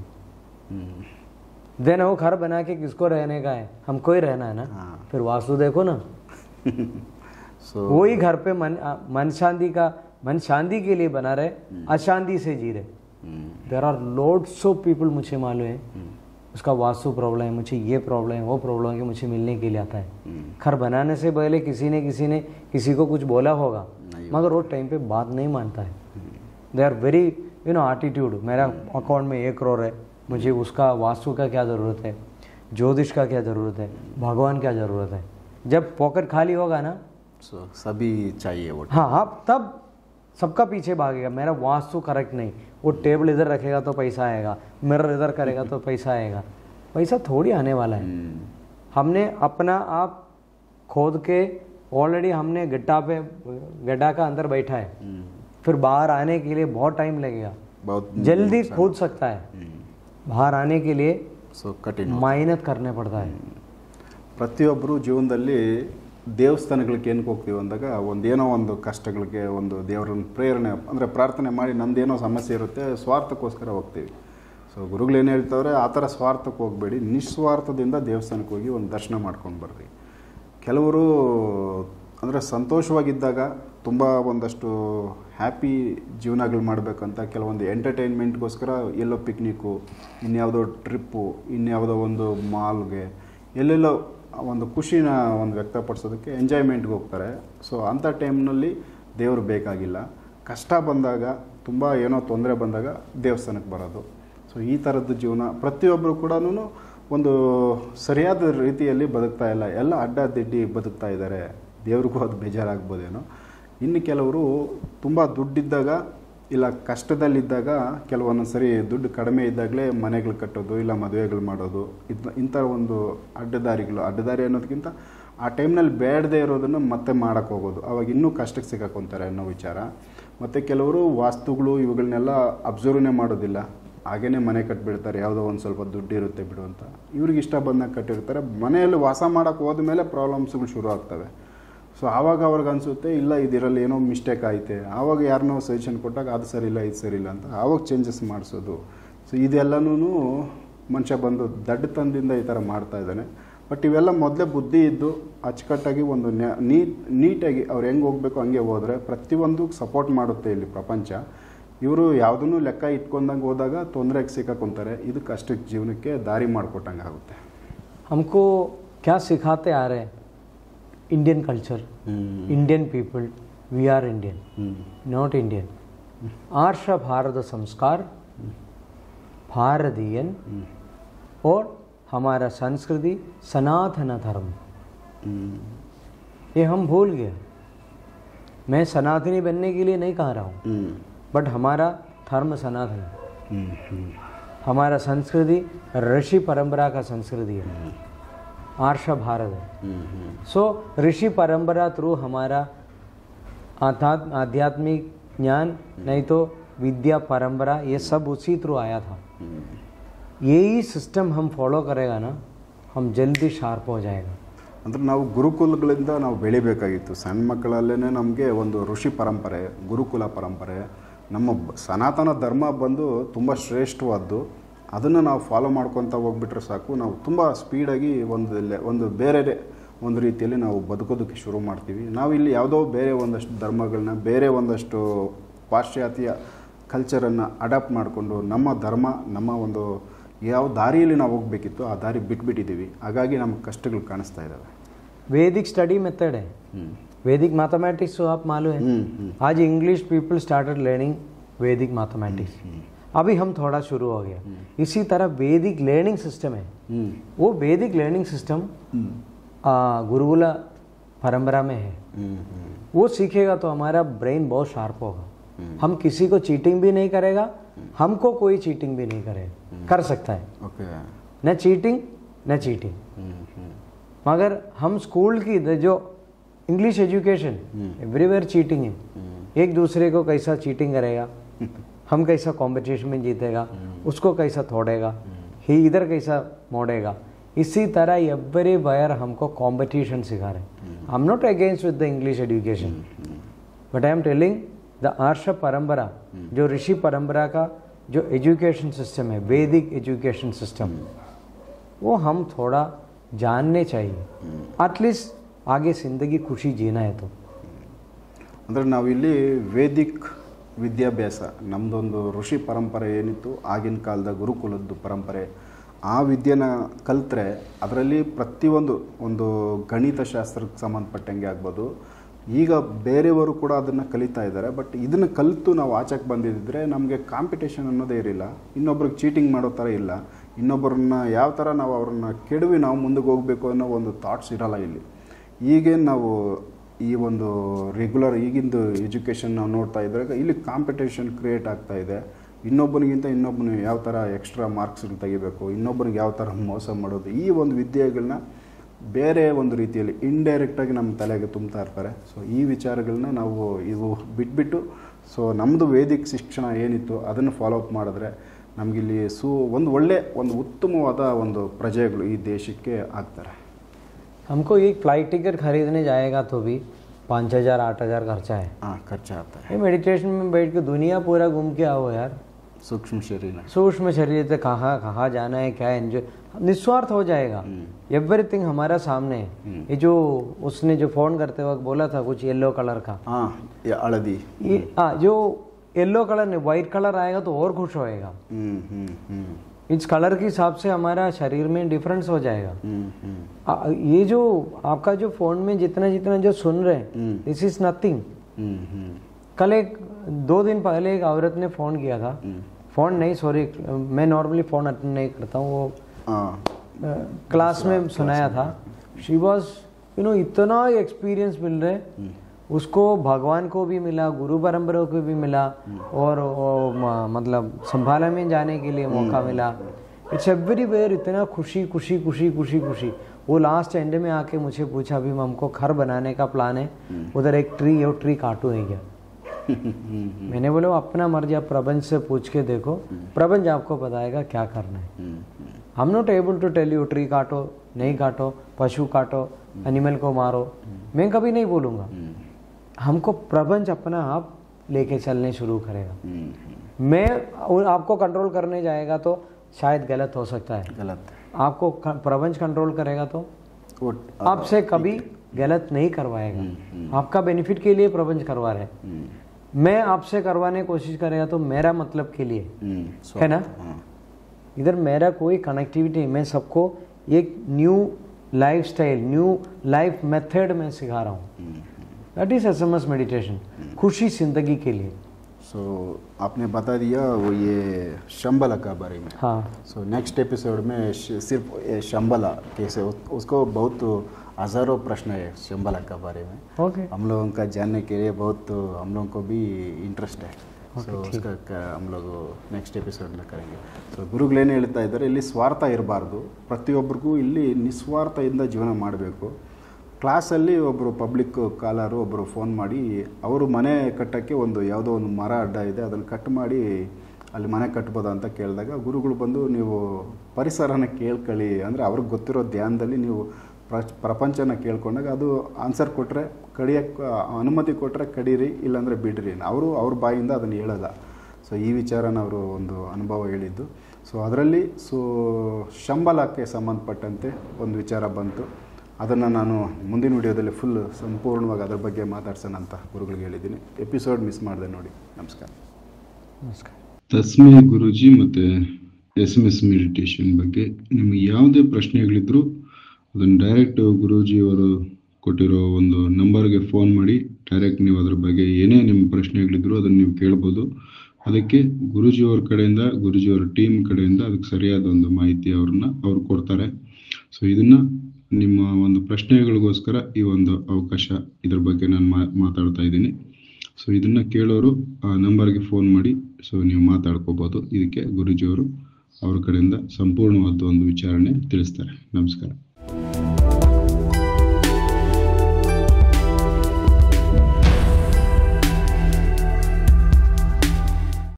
Speaker 1: देन वो घर बना के किसको रहने का है? हमको ही रहना है ना। हाँ। फिर वास्तु देखो ना। so, वही घर पे मन मन शांति का मन शांति के लिए बना रहे, अशांति से जी रहे। There are loads of people, मुझे मालूम है उसका वास्तु प्रॉब्लम है, मुझे ये प्रॉब्लम है, वो प्रॉब्लम है, कि मुझे मिलने के लिए आता है। घर बनाने से पहले किसी ने किसी ने किसी को कुछ बोला होगा, मगर वो टाइम पे बात नहीं मानता है। They are very you know attitude, मेरा अकाउंट में एक करोड़ है, मुझे उसका वास्तु का क्या ज़रूरत है, ज्योतिष का क्या ज़रूरत है, भगवान क्या ज़रूरत है। जब पॉकेट खाली होगा ना
Speaker 2: so, सभी चाहिए वो।
Speaker 1: हाँ हाँ, तब सबका पीछे भागेगा, मेरा वास्तु करेक्ट नहीं। वो टेबल इधर रखेगा तो पैसा आएगा, मिरर इधर करेगा तो पैसा आएगा। पैसा थोड़ी आने वाला है। हमने अपना आप खोद के ऑलरेडी हमने गड्ढा पे गड्ढा का अंदर बैठा है, फिर बाहर आने के लिए बहुत टाइम लगेगा। बहुत जल्दी खोद सकता है, बाहर आने के लिए मेहनत करने पड़ता है।
Speaker 2: ಪ್ರತಿಯೊಬ್ಬರು ಜೀವನದಲ್ಲಿ ದೇವಸ್ಥಾನಗಳಿಗೆ ಏನಕ್ಕೆ ಹೋಗ್ತೀವಿ ಅಂದಾಗ ಒಂದೇನೋ ಒಂದು ಕಷ್ಟಗಳಿಗೆ ಒಂದು ದೇವರನ್ನ ಪ್ರೇರಣೆ ಅಂದರೆ ಪ್ರಾರ್ಥನೆ ಮಾಡಿ ನಂದೇನೋ ಸಮಸ್ಯೆ ಇರುತ್ತೆ, ಸ್ವಾರ್ಥಕ್ಕೋಸ್ಕರ ಹೋಗ್ತೀವಿ. ಸೊ ಗುರುಗಳು ಏನು ಹೇಳ್ತಾವ್ರೆ, ಆ ಥರ ಸ್ವಾರ್ಥಕ್ಕೆ ಹೋಗಬೇಡಿ, ನಿಸ್ವಾರ್ಥದಿಂದ ದೇವಸ್ಥಾನಕ್ಕೆ ಹೋಗಿ ಒಂದು ದರ್ಶನ ಮಾಡ್ಕೊಂಡು ಬರ್ರಿ. ಕೆಲವರು ಅಂದರೆ ಸಂತೋಷವಾಗಿದ್ದಾಗ ತುಂಬ ಒಂದಷ್ಟು ಹ್ಯಾಪಿ ಜೀವನಗಳು ಮಾಡಬೇಕಂತ ಕೆಲವೊಂದು ಎಂಟರ್ಟೈನ್ಮೆಂಟ್ಗೋಸ್ಕರ ಎಲ್ಲೋ ಪಿಕ್ನಿಕ್ಕು, ಇನ್ಯಾವುದೋ ಟ್ರಿಪ್ಪು, ಇನ್ಯಾವುದೋ ಒಂದು ಮಾಲ್ಗೆ, ಎಲ್ಲೆಲ್ಲೋ ಒಂದು ಖುಷಿನ ಒಂದು ವ್ಯಕ್ತಪಡಿಸೋದಕ್ಕೆ ಎಂಜಾಯ್ಮೆಂಟ್ಗೆ ಹೋಗ್ತಾರೆ. ಸೊ ಅಂಥ ಟೈಮ್ನಲ್ಲಿ ದೇವರು ಬೇಕಾಗಿಲ್ಲ. ಕಷ್ಟ ಬಂದಾಗ, ತುಂಬ ಏನೋ ತೊಂದರೆ ಬಂದಾಗ ದೇವಸ್ಥಾನಕ್ಕೆ ಬರೋದು. ಸೊ ಈ ಥರದ್ದು ಜೀವನ ಪ್ರತಿಯೊಬ್ಬರು ಕೂಡ ಒಂದು ಸರಿಯಾದ ರೀತಿಯಲ್ಲಿ ಬದುಕ್ತಾ ಇಲ್ಲ, ಎಲ್ಲ ಅಡ್ಡದಿಡ್ಡಿ ಬದುಕ್ತಾ ಇದ್ದಾರೆ. ದೇವ್ರಿಗೂ ಅದು ಬೇಜಾರಾಗ್ಬೋದೇನೋ. ಇನ್ನು ಕೆಲವರು ತುಂಬ ದುಡ್ಡಿದ್ದಾಗ ಇಲ್ಲ ಕಷ್ಟದಲ್ಲಿದ್ದಾಗ ಕೆಲವೊಂದು ಸರಿ ದುಡ್ಡು ಕಡಿಮೆ ಇದ್ದಾಗಲೇ ಮನೆಗಳು ಕಟ್ಟೋದು ಇಲ್ಲ ಮದುವೆಗಳು ಮಾಡೋದು, ಇದು ಇಂಥ ಒಂದು ಅಡ್ಡದಾರಿಗಳು. ಅಡ್ಡದಾರಿ ಅನ್ನೋದಕ್ಕಿಂತ ಆ ಟೈಮ್ನಲ್ಲಿ ಬೇಡದೇ ಇರೋದನ್ನು ಮತ್ತೆ ಮಾಡೋಕ್ಕೆ ಹೋಗೋದು, ಅವಾಗ ಇನ್ನೂ ಕಷ್ಟಕ್ಕೆ ಸಿಕ್ಕಾಕೊತಾರೆ ಅನ್ನೋ ವಿಚಾರ. ಮತ್ತು ಕೆಲವರು ವಾಸ್ತುಗಳು ಇವುಗಳನ್ನೆಲ್ಲ ಅಬ್ಸರ್ವ್ನೇ ಮಾಡೋದಿಲ್ಲ, ಹಾಗೇ ಮನೆ ಕಟ್ಟಿಬಿಡ್ತಾರೆ. ಯಾವುದೋ ಒಂದು ಸ್ವಲ್ಪ ದುಡ್ಡು ಇರುತ್ತೆ ಬಿಡು ಅಂತ ಇವ್ರಿಗೆ ಇಷ್ಟ ಬಂದಾಗ ಕಟ್ಟಿರ್ತಾರೆ. ಮನೆಯಲ್ಲಿ ವಾಸ ಮಾಡೋಕ್ಕೆ ಹೋದ್ಮೇಲೆ ಪ್ರಾಬ್ಲಮ್ಸ್ಗಳು ಶುರು ಆಗ್ತವೆ. ಸೊ ಆವಾಗ ಅವ್ರಿಗೆ ಅನಿಸುತ್ತೆ ಇಲ್ಲ ಇದರಲ್ಲಿ ಏನೋ ಮಿಸ್ಟೇಕ್ ಆಯಿತೆ. ಆವಾಗ ಯಾರನ್ನೋ ಸಜೆಷನ್ ಕೊಟ್ಟಾಗ ಅದು ಸರಿ ಇಲ್ಲ ಇದು ಸರಿ ಇಲ್ಲ ಅಂತ ಆವಾಗ ಚೇಂಜಸ್ ಮಾಡಿಸೋದು. ಸೊ ಇದೆಲ್ಲನೂ ಮನುಷ್ಯ ಬಂದು ದಡ್ಡತನದಿಂದ ಈ ಥರ ಮಾಡ್ತಾ ಇದ್ದಾನೆ. ಬಟ್ ಇವೆಲ್ಲ ಮೊದಲೇ ಬುದ್ಧಿ ಇದ್ದು ಅಚ್ಚುಕಟ್ಟಾಗಿ ಒಂದು ನೀಟ್ ನೀಟಾಗಿ ಅವ್ರು ಹೆಂಗೆ ಹೋಗಬೇಕು ಹಂಗೆ ಹೋದರೆ ಪ್ರತಿಯೊಂದು ಸಪೋರ್ಟ್ ಮಾಡುತ್ತೆ ಇಲ್ಲಿ ಪ್ರಪಂಚ. ಇವರು ಯಾವುದನ್ನು ಲೆಕ್ಕ ಇಟ್ಕೊಂಡಂಗೆ ಹೋದಾಗ ತೊಂದರೆಗೆ ಸಿಕ್ಕಾಕೊಂತಾರೆ. ಇದು ಕಷ್ಟಕ್ಕೆ ಜೀವನಕ್ಕೆ ದಾರಿ ಮಾಡಿಕೊಟ್ಟಂಗೆ ಆಗುತ್ತೆ.
Speaker 1: हमको क्या सिखाते आ रहे हैं? Indian culture, Indian people, we are Indian, not Indian. आर्ष भारत संस्कार, भारतीयन और हमारा संस्कृति सनातन धर्म, ये हम भूल गए. मैं सनातनी बनने के लिए नहीं कह रहा हूँ, बट हमारा धर्म सनातन है. हमारा संस्कृति ऋषि परंपरा का संस्कृति है, आर्ष भारत है. सो so, ऋषि परंपरा थ्रू हमारा आध्यात्मिक ज्ञान नहीं तो विद्या परंपरा ये सब उसी थ्रू आया था. यही सिस्टम हम फॉलो करेगा ना, हम जल्दी शार्प हो जाएगा.
Speaker 2: ಅಂದರೆ ನಾವು ಗುರುಕುಲಗಳಿಂದ ನಾವು ಬೆಳಿಬೇಕಾಗಿತ್ತು. ಸಣ್ಣ ಮಕ್ಕಳಲ್ಲೇ ನಮಗೆ ಒಂದು ಋಷಿ ಪರಂಪರೆ, ಗುರುಕುಲ ಪರಂಪರೆ, ನಮ್ಮ ಸನಾತನ ಧರ್ಮ ಬಂದು ತುಂಬ ಶ್ರೇಷ್ಠವಾದ್ದು. ಅದನ್ನು ನಾವು ಫಾಲೋ ಮಾಡ್ಕೊತ ಹೋಗ್ಬಿಟ್ರೆ ಸಾಕು, ನಾವು ತುಂಬ ಸ್ಪೀಡಾಗಿ ಒಂದು ಒಂದು ಬೇರೆ ಒಂದು ರೀತಿಯಲ್ಲಿ ನಾವು ಬದುಕೋದಕ್ಕೆ ಶುರು ಮಾಡ್ತೀವಿ. ನಾವು ಇಲ್ಲಿ ಯಾವುದೋ ಬೇರೆ ಒಂದಷ್ಟು ಧರ್ಮಗಳನ್ನ, ಬೇರೆ ಒಂದಷ್ಟು ಪಾಶ್ಚಾತ್ಯ ಕಲ್ಚರನ್ನು ಅಡಾಪ್ಟ್ ಮಾಡಿಕೊಂಡು ನಮ್ಮ ಧರ್ಮ, ನಮ್ಮ ಒಂದು ಯಾವ ದಾರಿಯಲ್ಲಿ ನಾವು ಹೋಗಬೇಕಿತ್ತು ಆ ದಾರಿ ಬಿಟ್ಬಿಟ್ಟಿದ್ದೀವಿ. ಹಾಗಾಗಿ ನಮಗೆ ಕಷ್ಟಗಳು ಕಾಣಿಸ್ತಾ ಇದ್ದಾವೆ.
Speaker 1: वैदिक स्टडी मेथड है, वैदिक मैथमेटिक्स तो आप मालूम है. आज English people started learning Vedic mathematics. अभी हम थोड़ा शुरू हो गया. इसी तरह वैदिक लर्निंग सिस्टम है, वो वैदिक लर्निंग सिस्टम गुरुकुल परंपरा में है. वो सीखेगा तो हमारा ब्रेन बहुत शार्प होगा. हम किसी को चीटिंग भी नहीं करेगा, हमको कोई चीटिंग भी नहीं करेगा, कर सकता है. न चीटिंग न चीटिंग. मगर हम स्कूल की जो इंग्लिश एजुकेशन एवरीवेयर चीटिंग है. एक दूसरे को कैसा चीटिंग करेगा, हम कैसा कंपटीशन में जीतेगा, उसको कैसा तोड़ेगा, ही इधर कैसा मोड़ेगा. इसी तरह एवरीवेयर हमको कंपटीशन सिखा रहे. I am not against with the English education, but I am telling the आर्ष परंपरा, जो ऋषि परंपरा का जो एजुकेशन सिस्टम है, वैदिक एजुकेशन सिस्टम, वो हम थोड़ा जानने चाहिए. एटलीस्ट आगे जिंदगी खुशी जीना है तो.
Speaker 2: ಅಂದರೆ ನಾವಿಲ್ಲಿ ವೇದಿಕ್ ವಿದ್ಯಾಭ್ಯಾಸ, ನಮ್ಮದೊಂದು ಋಷಿ ಪರಂಪರೆ ಏನಿತ್ತು ಆಗಿನ ಕಾಲದ ಗುರುಕುಲದ್ದು ಪರಂಪರೆ, ಆ ವಿದ್ಯೆನ ಕಲಿತ್ರೆ ಅದರಲ್ಲಿ ಪ್ರತಿಯೊಂದು ಒಂದು ಗಣಿತಶಾಸ್ತ್ರಕ್ಕೆ ಸಂಬಂಧಪಟ್ಟಂಗೆ ಆಗ್ಬೋದು. ಈಗ ಬೇರೆಯವರು ಕೂಡ ಅದನ್ನು ಕಲಿತಾ ಇದ್ದಾರೆ. ಬಟ್ ಇದನ್ನು ಕಲಿತು ನಾವು ಆಚೆಗೆ ಬಂದಿದ್ದರೆ ನಮಗೆ ಕಾಂಪಿಟೇಷನ್ ಅನ್ನೋದೇ ಇರಲಿಲ್ಲ. ಇನ್ನೊಬ್ರಿಗೆ ಚೀಟಿಂಗ್ ಮಾಡೋ ಥರ ಇಲ್ಲ. ಇನ್ನೊಬ್ಬರನ್ನ ಯಾವ ಥರ ನಾವು ಅವ್ರನ್ನ ಕೆಡವಿ ನಾವು ಮುಂದಕ್ಕೆ ಹೋಗಬೇಕು ಅನ್ನೋ ಒಂದು ಥಾಟ್ಸ್ ಇರೋಲ್ಲ ಇಲ್ಲಿ. ಈಗೇನು ನಾವು ಈ ಒಂದು ರೆಗ್ಯುಲರ್ ಈಗಿಂದು ಎಜುಕೇಷನ್ ನಾವು ನೋಡ್ತಾ ಇದ್ದಾಗ ಇಲ್ಲಿ ಕಾಂಪಿಟೇಷನ್ ಕ್ರಿಯೇಟ್ ಆಗ್ತಾ ಇದೆ. ಇನ್ನೊಬ್ಬನಿಗಿಂತ ಇನ್ನೊಬ್ಬನು ಯಾವ ಥರ ಎಕ್ಸ್ಟ್ರಾ ಮಾರ್ಕ್ಸ್ಗಳು ತೆಗಿಬೇಕು, ಇನ್ನೊಬ್ಬನಿಗೆ ಯಾವ ಥರ ಮೋಸ ಮಾಡೋದು, ಈ ಒಂದು ವಿದ್ಯೆಗಳನ್ನ ಬೇರೆ ಒಂದು ರೀತಿಯಲ್ಲಿ ಇಂಡೈರೆಕ್ಟಾಗಿ ನಮ್ಮ ತಲೆಗೆ ತುಂಬ್ತಾ ಇರ್ತಾರೆ. ಸೊ ಈ ವಿಚಾರಗಳನ್ನ ನಾವು ಇವು ಬಿಟ್ಬಿಟ್ಟು ಸೊ ನಮ್ಮದು ವೇದಿಕ್ ಶಿಕ್ಷಣ ಏನಿತ್ತು ಅದನ್ನು ಫಾಲೋ ಅಪ್ ಮಾಡಿದ್ರೆ ನಮಗಿಲ್ಲಿ ಸು ಒಂದು ಒಳ್ಳೆ ಒಂದು ಉತ್ತಮವಾದ ಒಂದು ಪ್ರಜೆಗಳು ಈ ದೇಶಕ್ಕೆ ಆಗ್ತಾರೆ.
Speaker 1: हमको एक फ्लाइट टिकट खरीदने जाएगा तो भी पाँच हज़ार आठ हज़ार खर्चा है.
Speaker 2: हाँ, खर्चा आता है.
Speaker 1: ये मेडिटेशन में बैठ के दुनिया पूरा घूम के आओ यार.
Speaker 2: सूक्ष्म शरीर
Speaker 1: सूक्ष्म शरीर से कहाँ कहाँ जाना है, क्या एंजॉय, निस्वार्थ हो जाएगा. एवरीथिंग हमारा सामने है. ये जो उसने जो फोन करते वक्त बोला था कुछ येलो कलर का,
Speaker 2: हाँ ये हल्दी,
Speaker 1: ये हाँ जो येलो कलर नहीं व्हाइट कलर आएगा तो और खुश होएगा. इस कलर के हिसाब से हमारा शरीर में डिफरेंस हो जाएगा. आ, ये जो आपका जो फोन में जितना जितना जो सुन रहे हैं, दिस इज नथिंग. कल एक दो दिन पहले एक औरत ने फोन किया था. फोन नहीं, सॉरी, मैं नॉर्मली फोन अटेंड नहीं करता हूँ. वो क्लास में सुनाया था. शी वॉज यू नो इतना एक्सपीरियंस मिल रहे, उसको भगवान को भी मिला, गुरु परंपरा को भी मिला, और, और मतलब संभाला में जाने के लिए मौका मिला. इट्स एवरीवेयर इतना खुशी खुशी खुशी खुशी खुशी. वो लास्ट एंड में आके मुझे पूछा अभी हमको घर बनाने का प्लान है, उधर एक ट्री है, वो ट्री काटू है क्या? मैंने बोला अपना मर्जी, आप प्रपंच से पूछ के देखो, प्रपंच आपको बताएगा क्या करना है. हम not able to tell you tree काटो नहीं काटो, पशु काटो, एनिमल को मारो, मैं कभी नहीं बोलूँगा. हमको प्रपंच अपना आप लेके चलने शुरू करेगा. मैं आपको कंट्रोल करने जाएगा तो शायद गलत हो सकता है.
Speaker 2: गलत
Speaker 1: आपको प्रपंच कंट्रोल करेगा तो आपसे कभी गलत नहीं करवाएगा. आपका बेनिफिट के लिए प्रपंच करवा रहे. मैं आपसे करवाने की कोशिश करेगा तो मेरा मतलब के लिए है ना. इधर मेरा कोई कनेक्टिविटी, मैं सबको एक new life style, new life method में सिखा रहा हूँ. दैट इज एसएमएस मेडिटेशन, खुशी जिंदगी के लिए.
Speaker 2: सो so, आपने बता दिया वो ये शंबला का बारे में.
Speaker 1: हाँ.
Speaker 2: सो नेक्स्ट एपिसोड में सिर्फ शंबला कैसे, उसको बहुत हज़ारों प्रश्न है शंबला का बारे में.
Speaker 1: Okay okay.
Speaker 2: हम लोगों का जानने के लिए बहुत हम लोगों को भी इंटरेस्ट है. ಸೊ उसका हम लोग ನೆಕ್ಸ್ಟ್ ಎಪಿಸೋಡ್ನ ಕರೆಂಗೆ. ಸೊ ಗುರುಗಳೇನು ಹೇಳ್ತಾ ಇದ್ದಾರೆ, ಇಲ್ಲಿ ಸ್ವಾರ್ಥ ಇರಬಾರ್ದು, ಪ್ರತಿಯೊಬ್ಬರಿಗೂ ಇಲ್ಲಿ ನಿಸ್ವಾರ್ಥದಿಂದ ಜೀವನ ಮಾಡಬೇಕು. ಕ್ಲಾಸಲ್ಲಿ ಒಬ್ಬರು ಪಬ್ಲಿಕ್ ಕಾಲರು ಒಬ್ಬರು ಫೋನ್ ಮಾಡಿ ಅವರು ಮನೆ ಕಟ್ಟೋಕ್ಕೆ ಒಂದು ಯಾವುದೋ ಒಂದು ಮರ ಅಡ್ಡ ಇದೆ, ಅದನ್ನು ಕಟ್ ಮಾಡಿ ಅಲ್ಲಿ ಮನೆ ಕಟ್ಬೋದಾ ಅಂತ ಕೇಳಿದಾಗ ಗುರುಗಳು ಬಂದು ನೀವು ಪರಿಸರನ ಕೇಳ್ಕೊಳ್ಳಿ, ಅಂದರೆ ಅವ್ರಿಗೆ ಗೊತ್ತಿರೋ ಧ್ಯಾನದಲ್ಲಿ ನೀವು ಪ್ರ- ಪ್ರಪಂಚನ ಕೇಳ್ಕೊಂಡಾಗ ಅದು ಆನ್ಸರ್ ಕೊಟ್ಟರೆ ಕಡಿಯೋಕ್ಕೆ ಅನುಮತಿ ಕೊಟ್ಟರೆ ಕಡೀರಿ, ಇಲ್ಲಾಂದರೆ ಬಿಡ್ರಿ, ಅವರು ಅವ್ರ ಬಾಯಿಂದ ಅದನ್ನು ಹೇಳೋದ. ಸೊ ಈ ವಿಚಾರನ ಅವರು ಒಂದು ಅನುಭವ ಹೇಳಿದ್ದು. ಸೊ ಅದರಲ್ಲಿ ಸೊ ಶಂಬಲಕ್ಕೆ ಸಂಬಂಧಪಟ್ಟಂತೆ ಒಂದು ವಿಚಾರ ಬಂತು. ಅದನ್ನು ನಾನು ಮುಂದಿನ ವಿಡಿಯೋದಲ್ಲಿ ಫುಲ್ ಸಂಪೂರ್ಣವಾಗಿ ಅದ್ರ ಬಗ್ಗೆ ಮಾತಾಡ್ಸೋಣ ಅಂತ ಗುರುಗಳಿಗೆ ಹೇಳಿದ್ದೀನಿ. ಎಪಿಸೋಡ್ ಮಿಸ್ ಮಾಡಿದೆ ನೋಡಿ. ನಮಸ್ಕಾರ.
Speaker 1: ನಮಸ್ಕಾರ.
Speaker 4: ತಸ್ಮೈ ಗುರೂಜಿ ಮತ್ತು ಎಸ್ ಎಮ್ ಎಸ್ ಮೆಡಿಟೇಷನ್ ಬಗ್ಗೆ ನಿಮಗೆ ಯಾವುದೇ ಪ್ರಶ್ನೆಗಳಿದ್ರೂ ಅದನ್ನು ಡೈರೆಕ್ಟ್ ಗುರೂಜಿಯವರು ಕೊಟ್ಟಿರೋ ಒಂದು ನಂಬರ್ಗೆ ಫೋನ್ ಮಾಡಿ ಡೈರೆಕ್ಟ್ ನೀವು ಅದ್ರ ಬಗ್ಗೆ ಏನೇ ನಿಮ್ಮ ಪ್ರಶ್ನೆಗಳಿದ್ರು ಅದನ್ನು ನೀವು ಕೇಳ್ಬೋದು. ಅದಕ್ಕೆ ಗುರೂಜಿಯವ್ರ ಕಡೆಯಿಂದ, ಗುರೂಜಿಯವರ ಟೀಮ್ ಕಡೆಯಿಂದ ಅದಕ್ಕೆ ಸರಿಯಾದ ಒಂದು ಮಾಹಿತಿ ಅವ್ರನ್ನ ಅವ್ರು ಕೊಡ್ತಾರೆ. ಸೊ ಇದನ್ನು ನಿಮ್ಮ ಒಂದು ಪ್ರಶ್ನೆಗಳಿಗೋಸ್ಕರ ಈ ಒಂದು ಅವಕಾಶ, ಇದ್ರ ಬಗ್ಗೆ ನಾನು ಮಾ ಮಾತಾಡ್ತಾ ಇದ್ದೀನಿ. ಸೊ ಇದನ್ನು ಕೇಳೋರು ಆ ನಂಬರ್ಗೆ ಫೋನ್ ಮಾಡಿ ಸೊ ನೀವು ಮಾತಾಡ್ಕೋಬೋದು. ಇದಕ್ಕೆ ಗುರೂಜಿಯವರು ಅವ್ರ ಕಡೆಯಿಂದ ಸಂಪೂರ್ಣವಾದ ಒಂದು ವಿಚಾರಣೆ ತಿಳಿಸ್ತಾರೆ. ನಮಸ್ಕಾರ.